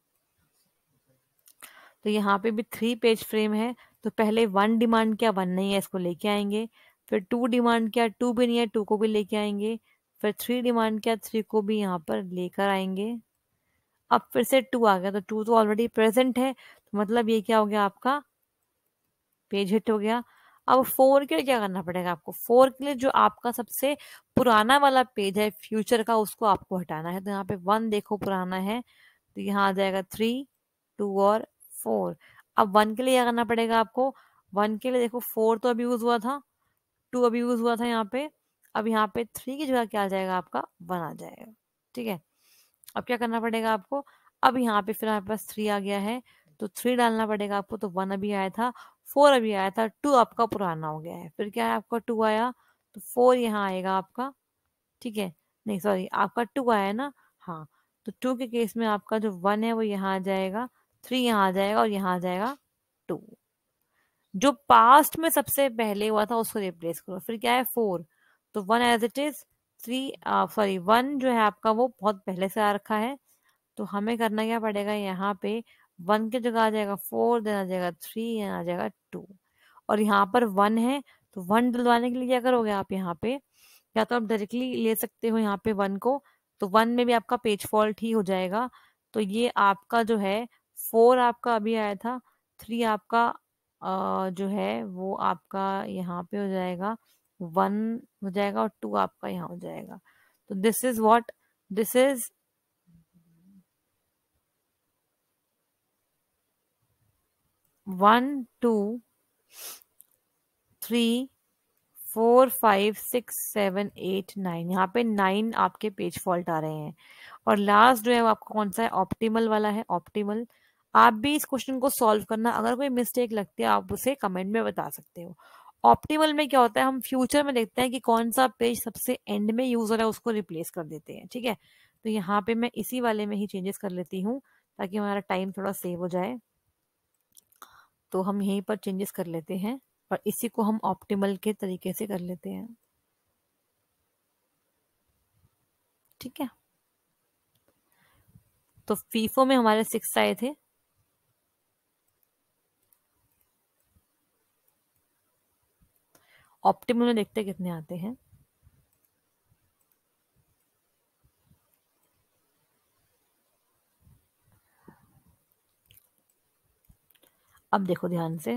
S1: तो यहाँ पे भी 3 पेज फ्रेम है, तो पहले 1 डिमांड किया, 1 नहीं है, इसको लेके आएंगे। फिर 2 डिमांड किया, 2 भी नहीं है, 2 को भी लेके आएंगे। फिर 3 डिमांड किया, 3 को भी यहाँ पर लेकर आएंगे। अब फिर से 2 आ गया, तो 2 तो ऑलरेडी प्रेजेंट है, तो मतलब ये क्या हो गया आपका, पेज हिट हो गया। अब 4 के लिए क्या करना पड़ेगा आपको, 4 के लिए जो आपका सबसे पुराना वाला पेज है फ्यूचर का, उसको आपको हटाना है। तो यहाँ पे 1 देखो पुराना है, तो यहाँ आ जाएगा 3 2 और 4। अब 1 के लिए क्या करना पड़ेगा आपको, 1 के लिए देखो 4 तो अभी यूज हुआ था, 2 अभी यूज हुआ था यहाँ पे। अब यहाँ पे 3 की जगह क्या आ जाएगा आपका, 1 आ जाएगा। ठीक है, अब क्या करना पड़ेगा आपको, अब यहाँ पे फिर हमारे पास 3 आ गया है, तो 3 डालना पड़ेगा आपको। तो 1 अभी आया था, 4 अभी आया था, 2 आपका पुराना हो गया है। फिर क्या है आपका 2 आया, तो 4 यहाँ आएगा आपका। ठीक है, नहीं सॉरी, आपका 2 आया है ना, हाँ। तो 2 के केस में आपका जो 1 है वो यहाँ आ जाएगा, 3 यहाँ आ जाएगा और यहाँ आ जाएगा 2। जो पास्ट में सबसे पहले हुआ था उसको रिप्लेस करो। फिर क्या है 4, तो 1 एज इट इज, 3 सॉरी 1 जो है आपका वो बहुत पहले से आ रखा है, तो हमें करना क्या पड़ेगा, यहाँ पे 1 की जगह आ जाएगा 4, देन आ जाएगा 3, यहाँ आ जाएगा 2। और यहाँ पर 1 है, तो 1 डलवाने के लिए क्या करोगे आप, यहाँ पे या तो आप डायरेक्टली ले सकते हो यहाँ पे 1 को, तो 1 में भी आपका पेज फॉल्ट ही हो जाएगा। तो ये आपका जो है 4 आपका अभी आया था, 3 आपका जो है वो आपका यहाँ पे हो जाएगा, 1 हो जाएगा और 2 आपका यहाँ हो जाएगा। तो this is what, this is 1 2 3 4 5 6 7 8 9, यहाँ पे 9 आपके पेज फॉल्ट आ रहे हैं। और लास्ट जो है वो आपका कौन सा है, ऑप्टिमल वाला है, ऑप्टिमल। आप भी इस क्वेश्चन को सॉल्व करना, अगर कोई मिस्टेक लगती है आप उसे कमेंट में बता सकते हो। ऑप्टिमल में क्या होता है, हम फ्यूचर में देखते हैं कि कौन सा पेज सबसे एंड में यूज हो रहा है, उसको रिप्लेस कर देते हैं। ठीक है, तो यहाँ पे मैं इसी वाले में ही चेंजेस कर लेती हूँ ताकि हमारा टाइम थोड़ा सेव हो जाए। तो हम यहीं पर चेंजेस कर लेते हैं और इसी को हम ऑप्टिमल के तरीके से कर लेते हैं। ठीक है, तो फीफो में हमारे 6 आए थे, ऑप्टिमल में देखते हैं कितने आते हैं। अब देखो ध्यान से,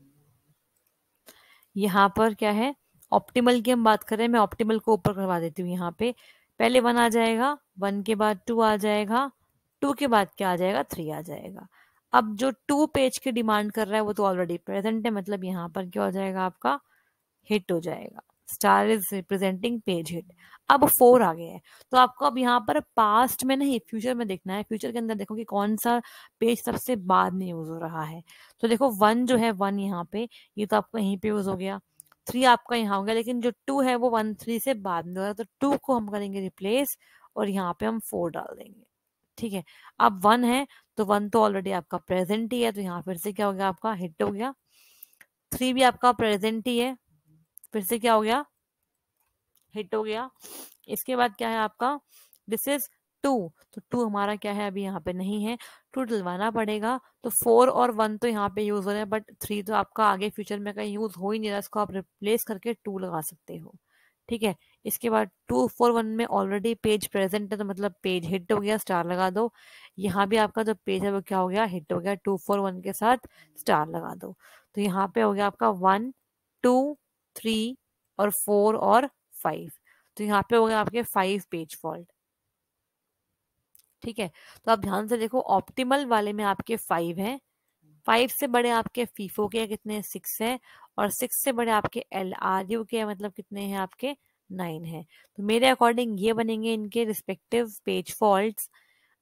S1: यहाँ पर क्या है, ऑप्टिमल की हम बात कर रहे हैं, मैं ऑप्टिमल को ऊपर करवा देती हूँ। यहाँ पे पहले 1 आ जाएगा, 1 के बाद 2 आ जाएगा, 2 के बाद क्या आ जाएगा, 3 आ जाएगा। अब जो 2 पेज की डिमांड कर रहा है वो तो ऑलरेडी प्रेजेंट है, मतलब यहाँ पर क्या हो जाएगा आपका, हिट हो जाएगा। Star is representing page hit. अब 4 आ गया है, तो आपको अब यहाँ पर पास्ट में नहीं फ्यूचर में देखना है। फ्यूचर के अंदर देखो कि कौन सा पेज सबसे बाद में यूज हो रहा है। तो देखो 1 जो है, 1 यहाँ पे, ये तो आपका यहीं पे यूज हो गया। 3 आपका यहाँ हो गया, लेकिन जो 2 है वो 1 3 से बाद में हो रहा है, तो 2 को हम करेंगे रिप्लेस और यहाँ पे हम 4 डाल देंगे। ठीक है, अब 1 है, तो 1 तो ऑलरेडी आपका प्रेजेंट ही है, तो यहाँ फिर से क्या हो गया आपका, हिट हो गया। 3 भी आपका प्रेजेंट ही है, फिर से क्या हो गया, हिट हो गया। इसके बाद क्या है आपका, दिस इज 2, तो 2 हमारा क्या है, अभी यहाँ पे नहीं है, 2 डलवाना पड़ेगा। तो 4 और 1 तो यहाँ पे यूज हो रहे हैं, बट 3 तो आपका आगे फ्यूचर में कहीं यूज हो ही नहीं रहा, इसको आप रिप्लेस करके 2 लगा सकते हो। ठीक है, इसके बाद 2 4 1 में ऑलरेडी पेज प्रेजेंट है, तो मतलब पेज हिट हो गया, स्टार लगा दो। यहाँ भी आपका जो पेज है वो क्या हो गया, हिट हो गया, 2 4 1 के साथ स्टार लगा दो। तो यहाँ पे हो गया आपका 1 2 3 और 4 और 5, तो यहाँ पे हो गया आपके 5 पेज फॉल्ट। ठीक है, तो आप ध्यान से देखो, ऑप्टिमल वाले में आपके 5 हैं, 5 से बड़े आपके फीफो के कितने, 6 है, और 6 से बड़े आपके LRU के मतलब कितने हैं आपके, 9 है। तो मेरे अकॉर्डिंग ये बनेंगे इनके रिस्पेक्टिव पेज फॉल्ट्स।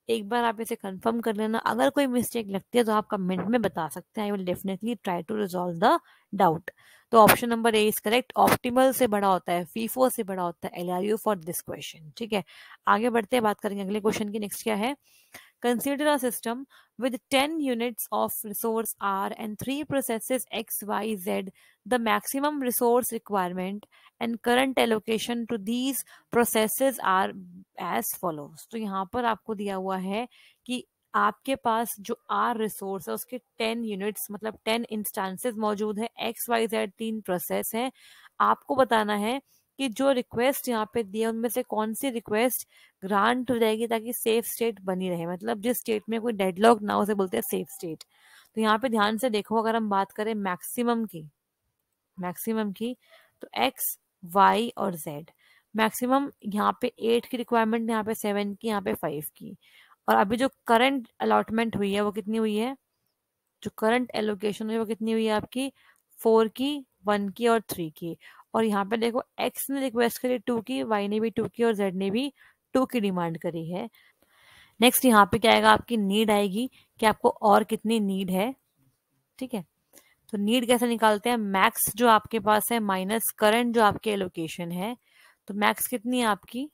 S1: एक बार आप इसे कंफर्म कर लेना, अगर कोई मिस्टेक लगती है तो आप कमेंट में बता सकते हैं, I will definitely try to resolve the doubt. तो option number A is correct, optimal से बड़ा होता है, फीफो से बड़ा होता है एलआरयू फॉर दिस क्वेश्चन। ठीक है, आगे बढ़ते हैं, बात करेंगे अगले क्वेश्चन की। नेक्स्ट क्या है, consider a system with 10 units of resource R and 3 processes X, Y, Z. The maximum resource requirement and current allocation to these processes are as follows. तो यहाँ पर आपको दिया हुआ है कि आपके पास जो R रिसोर्स है उसके 10 यूनिट्स मतलब 10 इंस्टांसेस मौजूद है, X, Y, Z 3 प्रोसेस है। आपको बताना है कि जो रिक्वेस्ट यहाँ पे दी है उनमें से कौन सी रिक्वेस्ट ग्रांट हो जाएगी ताकि सेफ स्टेट बनी रहे, मतलब जिस स्टेट में कोई डेडलॉक ना हो उसे बोलते हैं सेफ स्टेट। तो यहाँ पे ध्यान से देखो, अगर हम बात करें मैक्सिमम की तो एक्स, वाई और जेड। मैक्सिमम यहाँ पे 8 की रिक्वायरमेंट, यहाँ पे 7 की, यहाँ पे 5 की। और अभी जो करंट अलॉटमेंट हुई है वो कितनी हुई है, जो करंट एलोकेशन हुई है वो कितनी हुई है आपकी, 4 की, 1 की और 3 की। और यहाँ पे देखो एक्स ने रिक्वेस्ट करी 2 की, वाई ने भी 2 की और जेड ने भी 2 की डिमांड करी है। नेक्स्ट यहाँ पे क्या आएगा, आपकी नीड आएगी कि आपको और कितनी नीड है। ठीक है, तो नीड कैसे निकालते हैं, मैक्स जो आपके पास है माइनस करंट जो आपके एलोकेशन है। तो मैक्स कितनी है आपकी,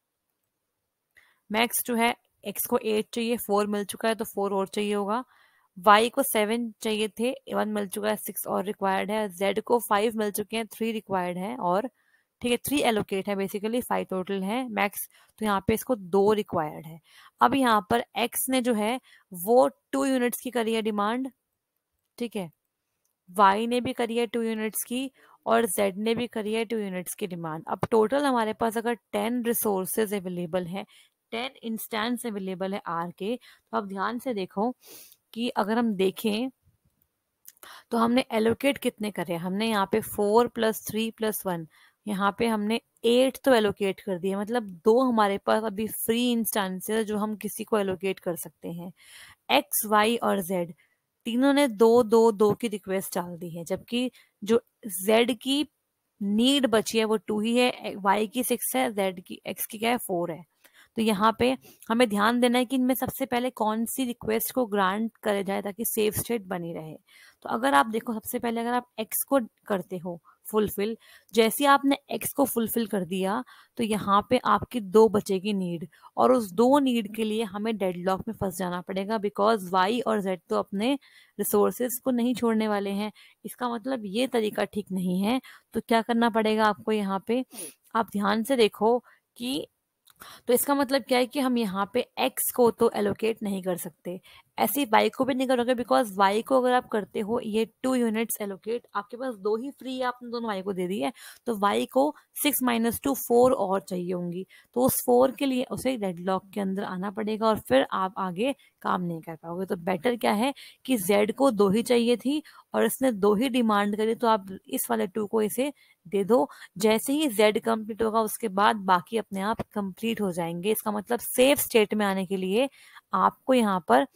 S1: मैक्स जो है एक्स को 8 चाहिए, 4 मिल चुका है तो 4 और चाहिए होगा। y को 7 चाहिए थे, 1 मिल चुका है, 6 और रिक्वायर्ड है। z को 5 मिल चुके हैं, 3 रिक्वायर्ड है। और ठीक है 3 एलोकेट है, बेसिकली 5 टोटल है मैक्स। तो यहाँ पे इसको 2 रिक्वायर्ड है। अब यहाँ पर x ने जो है वो 2 यूनिट्स की करी है डिमांड। ठीक है, y ने भी करी है 2 यूनिट्स की और z ने भी करी है 2 यूनिट्स की डिमांड। अब टोटल हमारे पास अगर 10 रिसोर्सेज अवेलेबल है, 10 इंस्टेंस अवेलेबल है आर के, तो अब ध्यान से देखो कि अगर हम देखें तो हमने एलोकेट कितने करे, हमने यहाँ पे 4 + 3 + 1, यहाँ पे हमने 8 तो एलोकेट कर दिए, मतलब 2 हमारे पास अभी फ्री इंस्टांसेस जो हम किसी को एलोकेट कर सकते हैं। एक्स, वाई और जेड तीनों ने 2 की रिक्वेस्ट डाल दी है, जबकि जो जेड की नीड बची है वो 2 ही है, वाई की 6 है, जेड की एक्स की क्या है 4 है। तो यहाँ पे हमें ध्यान देना है कि इनमें सबसे पहले कौन सी रिक्वेस्ट को ग्रांट करे जाए ताकि सेफ स्टेट बनी रहे। तो अगर आप देखो सबसे पहले अगर आप एक्स को करते हो फुलफिल, जैसे आपने एक्स को फुलफिल कर दिया तो यहाँ पे आपकी 2 बचेगी नीड, और उस 2 नीड के लिए हमें डेडलॉक में फंस जाना पड़ेगा, बिकॉज वाई और जेड तो अपने रिसोर्सेज को नहीं छोड़ने वाले हैं। इसका मतलब ये तरीका ठीक नहीं है। तो क्या करना पड़ेगा आपको, यहाँ पे आप ध्यान से देखो कि तो इसका मतलब क्या है कि हम यहाँ पे x को तो एलोकेट नहीं कर सकते, ऐसे ही y को भी नहीं करोगे, बिकॉज y को अगर आप करते हो ये 2 यूनिट्स एलोकेट, आपके पास 2 ही फ्री है, आपने दोनों y को दे दी है, तो y को 6 - 2 4 और चाहिए होंगी। तो उस 4 के लिए उसे डेडलॉक के अंदर आना पड़ेगा और फिर आप आगे काम नहीं कर पाओगे। तो बेटर क्या है कि z को 2 ही चाहिए थी और इसने 2 ही डिमांड करी, तो आप इस वाले 2 को इसे दे दो। जैसे ही z कंप्लीट होगा उसके बाद बाकी अपने आप कंप्लीट हो जाएंगे। इसका मतलब सेफ स्टेट में आने के लिए आपको यहाँ पर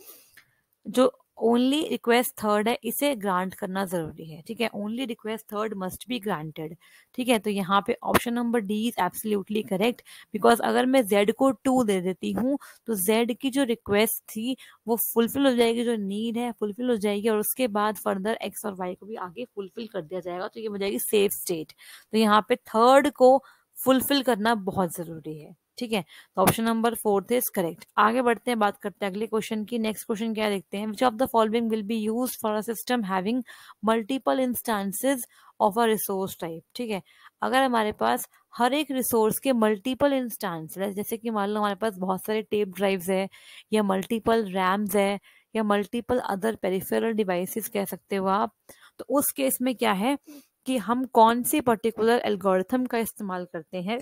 S1: जो ओनली रिक्वेस्ट थर्ड है इसे ग्रांट करना जरूरी है। ठीक है, only request third must be granted. ठीक है, तो यहाँ पे option number D is absolutely correct, because अगर मैं z को 2 दे देती हूँ तो z की जो रिक्वेस्ट थी वो फुलफिल हो जाएगी, जो नीड है फुलफिल हो जाएगी, और उसके बाद फर्दर x और y को भी आगे फुलफिल कर दिया जाएगा, तो ये हो जाएगी सेफ स्टेट। तो यहाँ पे थर्ड को फुलफिल करना बहुत जरूरी है। ठीक है, तो ऑप्शन नंबर 4 इज करेक्ट। आगे बढ़ते हैं, बात करते हैं अगले क्वेश्चन की। नेक्स्ट क्वेश्चन क्या देखते हैं, which of the following will be used for a system having multiple instances of a resource type. ठीक है, अगर हमारे पास हर एक रिसोर्स के मल्टीपल इंस्टांस है, जैसे कि मान लो हमारे पास बहुत सारे टेप ड्राइव्स है, या मल्टीपल रैम्स है, या मल्टीपल अदर पेरिफेरल डिवाइसेस कह सकते हो आप, तो उस केस में क्या है कि हम कौन सी पर्टिकुलर एल्गोरिथम का इस्तेमाल करते हैं।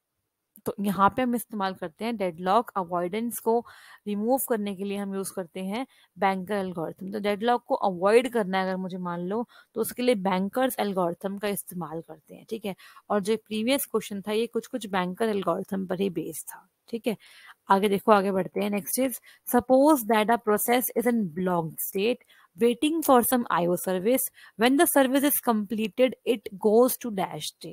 S1: तो यहाँ पे हम इस्तेमाल करते हैं डेडलॉक अवॉइडेंस को रिमूव करने के लिए हम यूज करते हैं बैंकर एल्गोरिथम। तो डेडलॉक को अवॉइड करना है अगर मुझे मान लो, तो उसके लिए बैंकर्स एल्गोरिथम का इस्तेमाल करते हैं। ठीक है, और जो प्रीवियस क्वेश्चन था ये कुछ कुछ बैंकर एल्गोरिथम पर ही बेस्ड था। ठीक है, आगे देखो, आगे बढ़ते हैं। Next is suppose that a process is in blocked state waiting for some IO service. When the service is completed, it goes to dash state.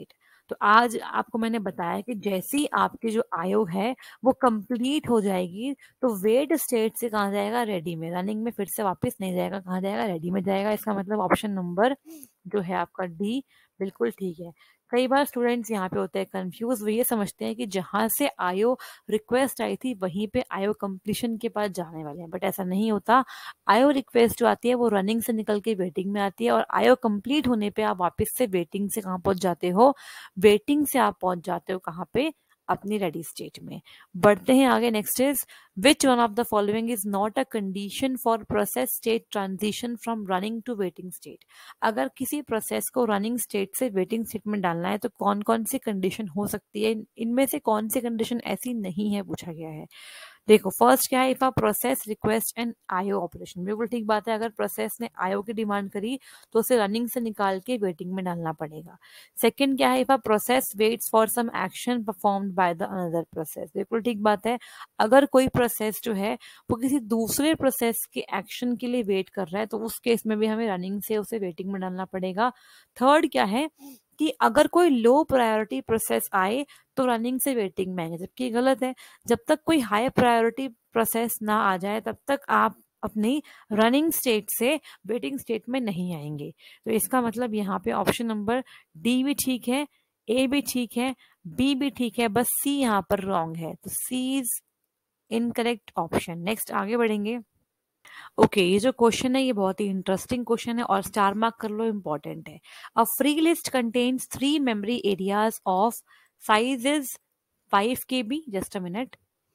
S1: तो आज आपको मैंने बताया कि जैसे ही आपकी जो आयो है वो कंप्लीट हो जाएगी तो वेट स्टेट से कहाँ जाएगा, रेडी में, रनिंग में फिर से वापस नहीं जाएगा, कहाँ जाएगा, रेडी में जाएगा। इसका मतलब ऑप्शन नंबर जो है आपका डी बिल्कुल ठीक है। कई बार स्टूडेंट्स यहाँ पे होते हैं कंफ्यूज, वो ये समझते हैं कि जहां से आयो रिक्वेस्ट आई थी वहीं पे आयो कंप्लीशन के पास जाने वाले हैं, बट ऐसा नहीं होता। आयो रिक्वेस्ट जो आती है वो रनिंग से निकल के वेटिंग में आती है, और आयो कंप्लीट होने पे आप वापस से वेटिंग से कहाँ पहुंच जाते हो, वेटिंग से आप पहुंच जाते हो कहाँ पे, अपनी रेडी स्टेट में। बढ़ते हैं आगे। Next is which one of the following is not a condition for process state transition from running to waiting state. अगर किसी प्रोसेस को रनिंग स्टेट से वेटिंग स्टेट में डालना है तो कौन कौन सी कंडीशन हो सकती है, इनमें से कौन सी कंडीशन ऐसी नहीं है, पूछा गया है। देखो फर्स्ट क्या है, if a process request an IO operation, बिल्कुल ठीक बात है। अगर प्रोसेस ने आईओ की डिमांड करी तो उसे रनिंग से निकाल के वेटिंग में डालना पड़ेगा। सेकंड क्या है, if a process waits for some action performed by the another process, बिल्कुल ठीक बात है। अगर कोई प्रोसेस जो है वो किसी दूसरे प्रोसेस के एक्शन के लिए वेट कर रहा है तो उस केस में भी हमें रनिंग से उसे वेटिंग में डालना पड़ेगा। थर्ड क्या है कि अगर कोई लो प्रायोरिटी प्रोसेस आए तो रनिंग से वेटिंग में आएंगे, जबकि गलत है। जब तक कोई हाई प्रायोरिटी प्रोसेस ना आ जाए तब तक आप अपनी रनिंग स्टेट से वेटिंग स्टेट में नहीं आएंगे। तो इसका मतलब यहाँ पे ऑप्शन नंबर डी भी ठीक है, ए भी ठीक है, बी भी ठीक है, बस सी यहाँ पर रॉन्ग है। तो C is incorrect option. Next आगे बढ़ेंगे। ओके ये जो क्वेश्चन है ये बहुत ही इंटरेस्टिंग क्वेश्चन है और स्टार मार्क कर लो, इंपॉर्टेंट है। A free list contains 3 memory areas of size is 5 KB, just a minute,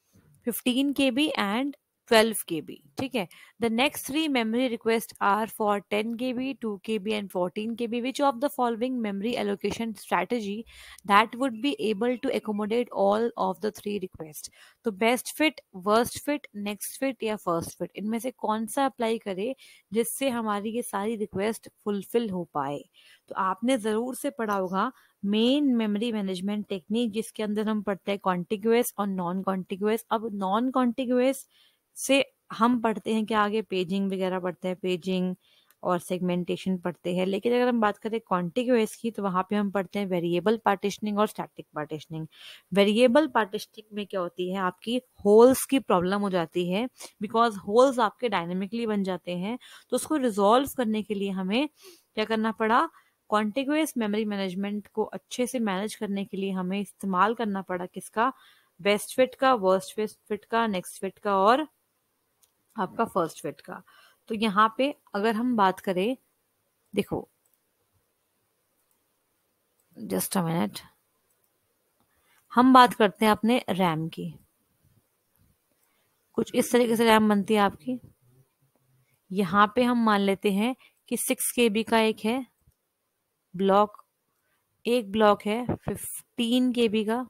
S1: 15 KB and 12 KB, ठीक है। The next 3 memory requests are for 10 KB, 2 KB and 14 KB. Which of the following memory allocation strategy that would be able to accommodate all of the 3 requests? तो best fit, worst fit, next fit या फर्स्ट फिट, इनमें से कौन सा अप्लाई करे जिससे हमारी ये सारी रिक्वेस्ट फुलफिल हो पाए। तो आपने जरूर से पढ़ा होगा मेन मेमोरी मैनेजमेंट टेक्निक, जिसके अंदर हम पढ़ते हैं कॉन्टिग्यूअस और नॉन कॉन्टिग्यूअस। अब नॉन कॉन्टिग्यूअस से हम पढ़ते हैं क्या आगे, पेजिंग वगैरह पढ़ते हैं, पेजिंग और सेगमेंटेशन पढ़ते हैं। लेकिन अगर हम बात करें कॉन्टिग्यूअस की तो वहां पे हम पढ़ते हैं वेरिएबल पार्टिशनिंग और स्टैटिक पार्टिशनिंग। वेरिएबल पार्टिशनिंग में क्या होती है, आपकी होल्स की प्रॉब्लम हो जाती है, बिकॉज होल्स आपके डायनेमिकली बन जाते हैं। तो उसको रिजॉल्व करने के लिए हमें क्या करना पड़ा, कॉन्टिग्यूअस मेमोरी मैनेजमेंट को अच्छे से मैनेज करने के लिए हमें इस्तेमाल करना पड़ा किसका, बेस्ट फिट का, वर्स्ट फिट का, नेक्स्ट फिट का और आपका फर्स्ट फिट का। तो यहाँ पे अगर हम बात करें, देखो जस्ट अ मिनट, हम बात करते हैं अपने रैम की। कुछ इस तरीके से रैम बनती है आपकी। यहाँ पे हम मान लेते हैं कि 6 KB का एक है ब्लॉक, एक ब्लॉक है 15 KB का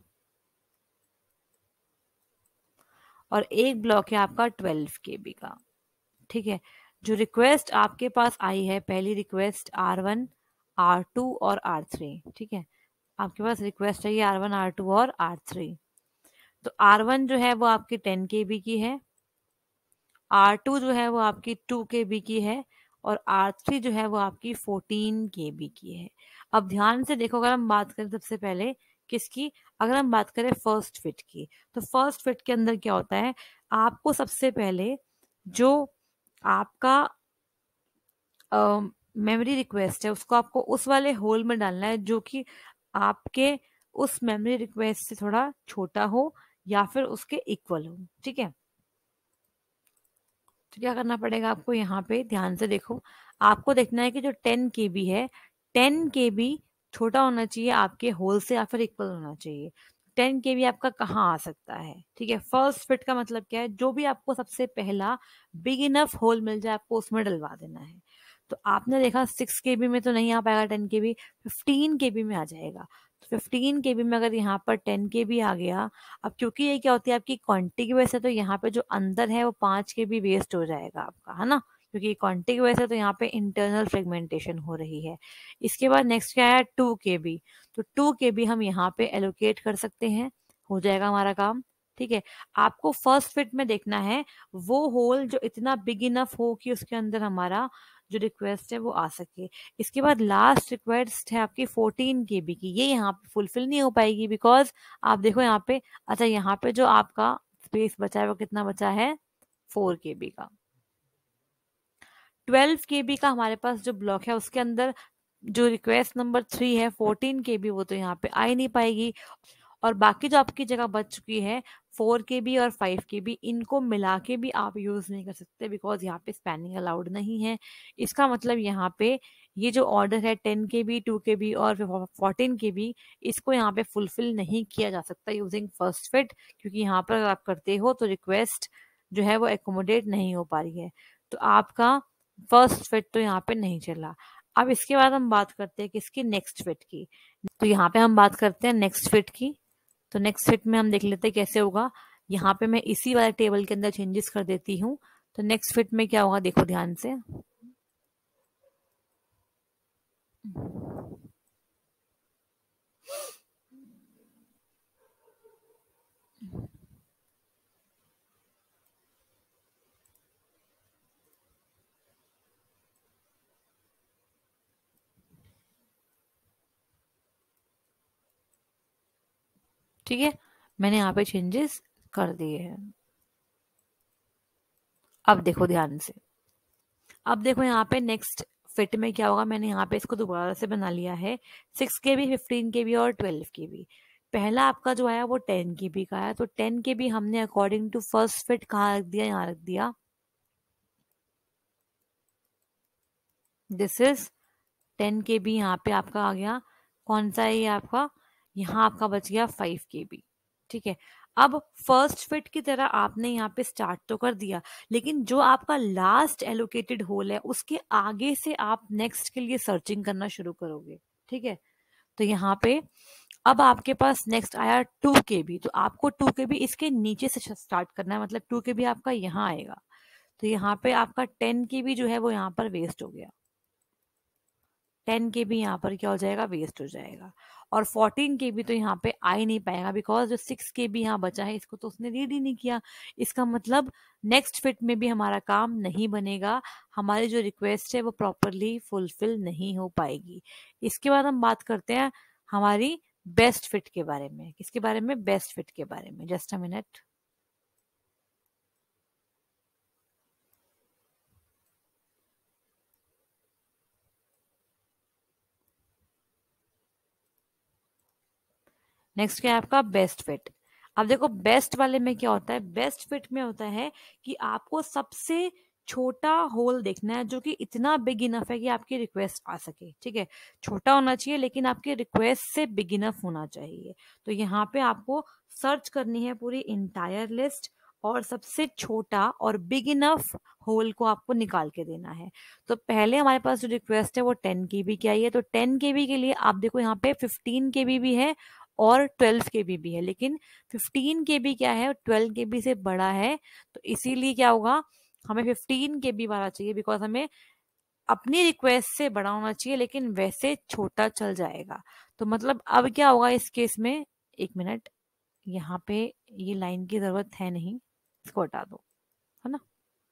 S1: और एक ब्लॉक है आपका 12 KB का, ठीक है। जो रिक्वेस्ट आपके पास आई है, पहली रिक्वेस्ट R1, R2 और R3, ठीक है। आपके पास रिक्वेस्ट आई है R1, R2 और R3। तो R1 जो है वो आपकी 10 KB की है, R2 जो है वो आपकी 2 KB की है और R3 जो है वो आपकी 14 KB की है। अब ध्यान से देखो, अगर हम बात करें सबसे पहले किसकी, अगर हम बात करें फर्स्ट फिट की, तो फर्स्ट फिट के अंदर क्या होता है, आपको सबसे पहले जो आपका मेमोरी रिक्वेस्ट है उसको आपको उस वाले होल में डालना है जो कि आपके उस मेमोरी रिक्वेस्ट से थोड़ा छोटा हो या फिर उसके इक्वल हो, ठीक है। तो क्या करना पड़ेगा आपको, यहाँ पे ध्यान से देखो, आपको देखना है कि जो 10 KB है, 10 KB छोटा होना चाहिए आपके होल से या फिर इक्वल होना चाहिए। 10 KB आपका कहाँ आ सकता है, ठीक है। फर्स्ट फिट का मतलब क्या है, जो भी आपको सबसे पहला बिग इनफ होल मिल जाए आपको उसमें डलवा देना है। तो आपने देखा 6 KB में तो नहीं आ पाएगा, 10 KB 15 KB में आ जाएगा। तो 15 KB में अगर यहाँ पर 10 KB आ गया, अब क्योंकि ये क्या होती है आपकी कॉन्टिग्यूअस है तो यहाँ पे जो अंदर है वो 5 KB वेस्ट हो जाएगा आपका, है ना, क्योंकि कॉन्टिग्यूअस है तो यहाँ पे इंटरनल फ्रेगमेंटेशन हो रही है। इसके बाद नेक्स्ट क्या है 2 KB, तो 2 KB हम यहाँ पे एलोकेट कर सकते हैं, हो जाएगा हमारा काम, ठीक है। आपको फर्स्ट फिट में देखना है वो होल जो इतना बिग इनफ हो कि उसके अंदर हमारा जो रिक्वेस्ट है वो आ सके। इसके बाद लास्ट रिक्वेस्ट है आपकी 14 KB की, ये यहाँ पे फुलफिल नहीं हो पाएगी बिकॉज आप देखो यहाँ पे, अच्छा यहाँ पे जो आपका स्पेस बचा है वो कितना बचा है, 4 KB का। 12 KB का हमारे पास जो ब्लॉक है उसके अंदर जो रिक्वेस्ट नंबर 3 है 14 KB, वो तो यहाँ पे आ ही नहीं पाएगी। और बाकी जो आपकी जगह बच चुकी है 4 KB और 5 KB, इनको मिला के भी आप यूज नहीं कर सकते बिकॉज यहाँ पे स्पैनिंग अलाउड नहीं है। इसका मतलब यहाँ पे ये जो ऑर्डर है 10 KB, 2 KB और 14 KB, इसको यहाँ पे फुलफिल नहीं किया जा सकता यूजिंग फर्स्ट फिट, क्योंकि यहाँ पर अगर आप करते हो तो रिक्वेस्ट जो है वो एकोमोडेट नहीं हो पा रही है। तो आपका फर्स्ट फिट तो यहाँ पे नहीं चला। अब इसके बाद हम बात करते हैं किसकी, नेक्स्ट फिट की। तो यहाँ पे हम बात करते हैं नेक्स्ट फिट की। तो नेक्स्ट फिट में हम देख लेते हैं कैसे होगा। यहाँ पे मैं इसी वाले टेबल के अंदर चेंजेस कर देती हूँ। तो नेक्स्ट फिट में क्या होगा देखो ध्यान से। ठीक है, मैंने यहाँ पे चेंजेस कर दिए हैं। अब देखो ध्यान से, अब देखो यहाँ पे नेक्स्ट फिट में क्या होगा। मैंने यहाँ पे इसको दोबारा से बना लिया है 6 KB, 15 KB और 12 KB। पहला आपका जो आया वो 10 KB का है, तो 10 KB हमने अकॉर्डिंग टू फर्स्ट फिट कहाँ रख दिया, यहाँ रख दिया। दिस इज 10 KB, यहाँ पे आपका आ गया। कौन सा है ये आपका, यहाँ आपका बच गया 5 KB। ठीक है, अब फर्स्ट फिट की तरह आपने यहाँ पे स्टार्ट तो कर दिया, लेकिन जो आपका लास्ट एलोकेटेड होल है उसके आगे से आप नेक्स्ट के लिए सर्चिंग करना शुरू करोगे। ठीक है, तो यहाँ पे अब आपके पास नेक्स्ट आया 2 KB, तो आपको 2 KB इसके नीचे से स्टार्ट करना है, मतलब 2 KB आपका यहाँ आएगा। तो यहाँ पे आपका 10 KB जो है वो यहाँ पर वेस्ट हो गया। 10 KB यहाँ पर क्या हो जाएगा, वेस्ट हो जाएगा। और 14 KB तो यहाँ पे आ ही नहीं पाएगा बिकॉज जो 6 KB यहाँ बचा है इसको तो उसने रीड ही नहीं किया। इसका मतलब नेक्स्ट फिट में भी हमारा काम नहीं बनेगा, हमारी जो रिक्वेस्ट है वो प्रॉपरली फुलफिल नहीं हो पाएगी। इसके बाद हम बात करते हैं हमारी बेस्ट फिट के बारे में। किसके बारे में, बेस्ट फिट के बारे में। Just a minute. नेक्स्ट क्या है आपका, बेस्ट फिट। अब देखो बेस्ट वाले में क्या होता है, बेस्ट फिट में होता है कि आपको सबसे छोटा होल देखना है जो कि इतना बिग इनफ है कि आपकी रिक्वेस्ट आ सके। ठीक है, छोटा होना चाहिए लेकिन आपकी रिक्वेस्ट से बिग इनफ होना चाहिए। तो यहाँ पे आपको सर्च करनी है पूरी इंटायर लिस्ट और सबसे छोटा और बिग इनफ होल को आपको निकाल के देना है। तो पहले हमारे पास जो रिक्वेस्ट है वो 10 KB की आई है, तो 10 KB के लिए आप देखो यहाँ पे 15 KB भी है और 12 KB भी है, लेकिन 15 KB क्या है, 12 KB से बड़ा है। तो इसीलिए क्या होगा, हमें 15 KB वाला चाहिए बिकॉज हमें अपनी रिक्वेस्ट से बड़ा होना चाहिए लेकिन वैसे छोटा चल जाएगा। तो मतलब अब क्या होगा इस केस में, एक मिनट, यहाँ पे ये लाइन की जरूरत है नहीं, इसको हटा दो, है ना।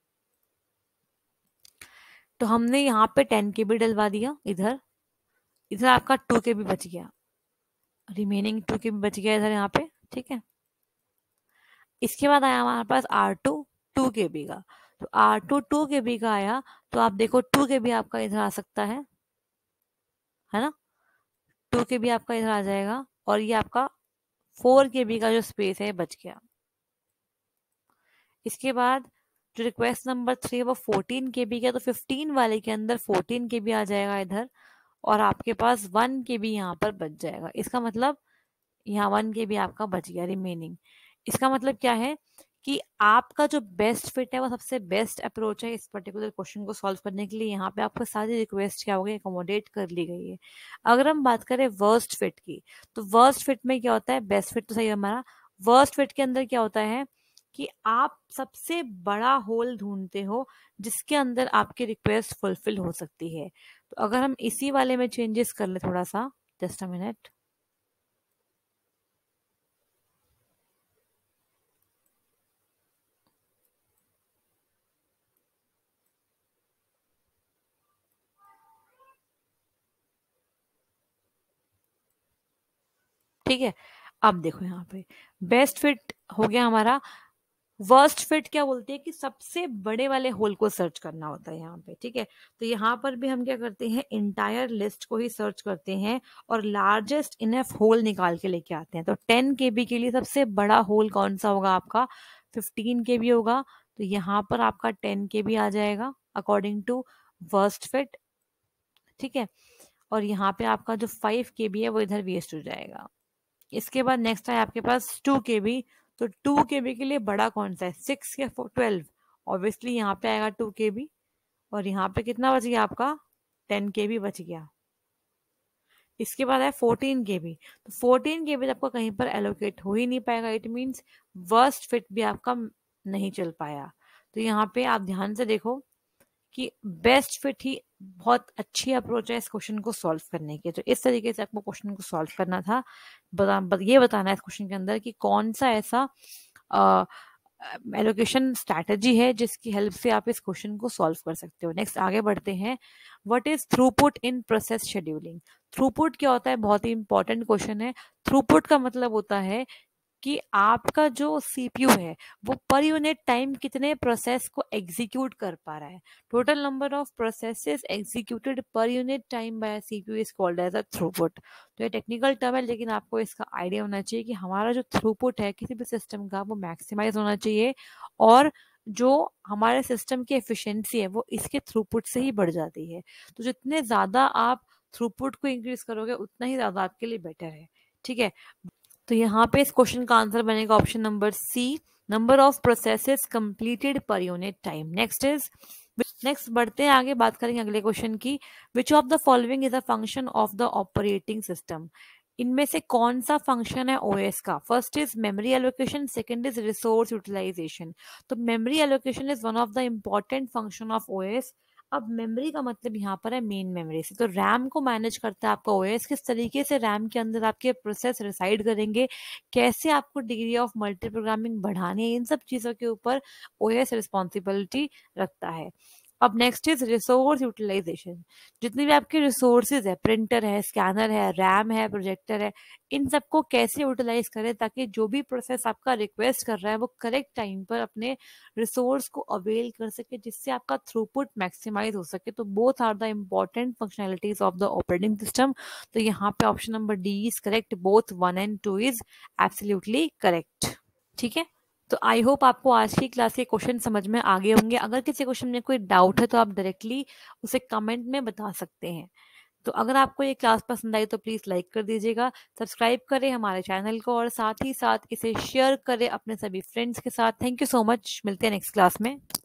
S1: तो हमने यहाँ पे 10 KB डलवा दिया, इधर इधर आपका 2 KB बच गया, रिमेनिंग 2 KB बच गया इधर यहाँ पे। ठीक है, इसके बाद आया हमारे पास R2 2 KB का। तो R2 2 KB का आया, तो आप देखो 2 KB आपका इधर आ सकता है ना। 2 KB आपका इधर आ जाएगा और ये आपका 4 KB का जो स्पेस है बच गया। इसके बाद जो रिक्वेस्ट नंबर 3 है वो 14 KB का, तो 15 वाले के अंदर 14 KB आ जाएगा इधर और आपके पास 1 KB यहाँ पर बच जाएगा। इसका मतलब यहाँ 1 KB आपका बच गया रिमेनिंग। इसका मतलब क्या है कि आपका जो बेस्ट फिट है वो सबसे बेस्ट अप्रोच है इस पर्टिकुलर क्वेश्चन को सॉल्व करने के लिए। यहाँ पे आपको सारी रिक्वेस्ट क्या हो गई, अकोमोडेट कर ली गई है। अगर हम बात करें वर्स्ट फिट की, तो वर्स्ट फिट में क्या होता है, बेस्ट फिट तो सही है हमारा, वर्स्ट फिट के अंदर क्या होता है कि आप सबसे बड़ा होल ढूंढते हो जिसके अंदर आपकी रिक्वेस्ट फुलफिल हो सकती है। तो अगर हम इसी वाले में चेंजेस कर ले थोड़ा सा, जस्ट अ मिनट। ठीक है। अब देखो यहाँ पे बेस्ट फिट हो गया हमारा। वर्स्ट फिट क्या बोलते हैं कि सबसे बड़े वाले होल को सर्च करना होता है यहाँ पे, ठीक है। तो यहाँ पर भी हम क्या करते हैं, इंटायर लिस्ट को ही सर्च करते हैं और लार्जेस्ट इनफ होल निकाल के लेके आते हैं। तो 10 KB के लिए सबसे बड़ा होल कौन सा होगा आपका, 15 KB होगा। तो यहाँ पर आपका 10 KB आ जाएगा अकॉर्डिंग टू वर्स्ट फिट, ठीक है। और यहाँ पे आपका जो 5 KB है वो इधर वेस्ट हो जाएगा। इसके बाद नेक्स्ट है आपके पास 2 KB। तो 2 KB के लिए बड़ा कौन सा है, 6 या 12? ऑब्वियसली यहाँ पे आएगा 2 KB। और यहाँ पे कितना बच गया आपका, 10 KB बच गया। इसके बाद है 14 KB। तो 14 KB आपका कहीं पर एलोकेट हो ही नहीं पाएगा, इट मीन्स वर्स्ट फिट भी आपका नहीं चल पाया। तो यहाँ पे आप ध्यान से देखो कि बेस्ट फिट ही बहुत अच्छी अप्रोच है इस क्वेश्चन को सॉल्व करने के। तो इस तरीके से आपको क्वेश्चन को सॉल्व करना था। ये बताना है इस क्वेश्चन के अंदर कि कौन सा ऐसा एलोकेशन स्ट्रैटेजी है जिसकी हेल्प से आप इस क्वेश्चन को सॉल्व कर सकते हो। नेक्स्ट आगे बढ़ते हैं। What is throughput in process scheduling? Throughput क्या होता है, बहुत ही इंपॉर्टेंट क्वेश्चन है। थ्रूपुट का मतलब होता है कि आपका जो सीपीयू है वो पर यूनिट टाइम कितने प्रोसेस को एग्जीक्यूट कर पा रहा है। Total number of processes executed per unit time by CPU is called as a throughput. तो ये टेक्निकल टर्म है, लेकिन आपको इसका आइडिया होना चाहिए कि हमारा जो थ्रूपुट है किसी भी सिस्टम का वो मैक्सिमाइज होना चाहिए, और जो हमारे सिस्टम की एफिशिएंसी है वो इसके थ्रूपुट से ही बढ़ जाती है। तो जितने ज्यादा आप थ्रूपुट को इंक्रीज करोगे उतना ही ज्यादा आपके लिए बेटर है, ठीक है। तो यहाँ पे इस क्वेश्चन का आंसर बनेगा option number C, number of processes completed per unit time. Next बढ़ते हैं आगे, बात करेंगे अगले क्वेश्चन की। Which of the following is a function of the operating system? इनमें से कौन सा फंक्शन है ओएस का? First is memory allocation, second is resource utilization. तो memory allocation is one of the important function of OS. अब मेमोरी का मतलब यहाँ पर है मेन मेमोरी से। तो रैम को मैनेज करता है आपका ओएस, किस तरीके से रैम के अंदर आपके प्रोसेस रिसाइड करेंगे, कैसे आपको डिग्री ऑफ मल्टी प्रोग्रामिंग बढ़ानी है, इन सब चीजों के ऊपर ओएस रिस्पॉन्सिबिलिटी रखता है। अब नेक्स्ट इज रिसोर्स यूटिलाइजेशन। जितने भी आपके रिसोर्सेज है, प्रिंटर है, स्कैनर है, रैम है, प्रोजेक्टर है, इन सबको कैसे यूटिलाइज करें ताकि जो भी प्रोसेस आपका रिक्वेस्ट कर रहा है वो करेक्ट टाइम पर अपने रिसोर्स को अवेल कर सके, जिससे आपका थ्रूपुट मैक्सिमाइज हो सके। तो both are the important functionalities of the operating system. तो यहाँ पे option number D is correct, both 1 and 2 is absolutely correct, ठीक है। तो आई होप आपको आज की क्लास के क्वेश्चन समझ में आ गए होंगे। अगर किसी क्वेश्चन में कोई डाउट है तो आप डायरेक्टली उसे कमेंट में बता सकते हैं। तो अगर आपको ये क्लास पसंद आई तो प्लीज लाइक कर दीजिएगा, सब्सक्राइब करें हमारे चैनल को, और साथ ही साथ इसे शेयर करें अपने सभी फ्रेंड्स के साथ। थैंक यू सो मच, मिलते हैं नेक्स्ट क्लास में।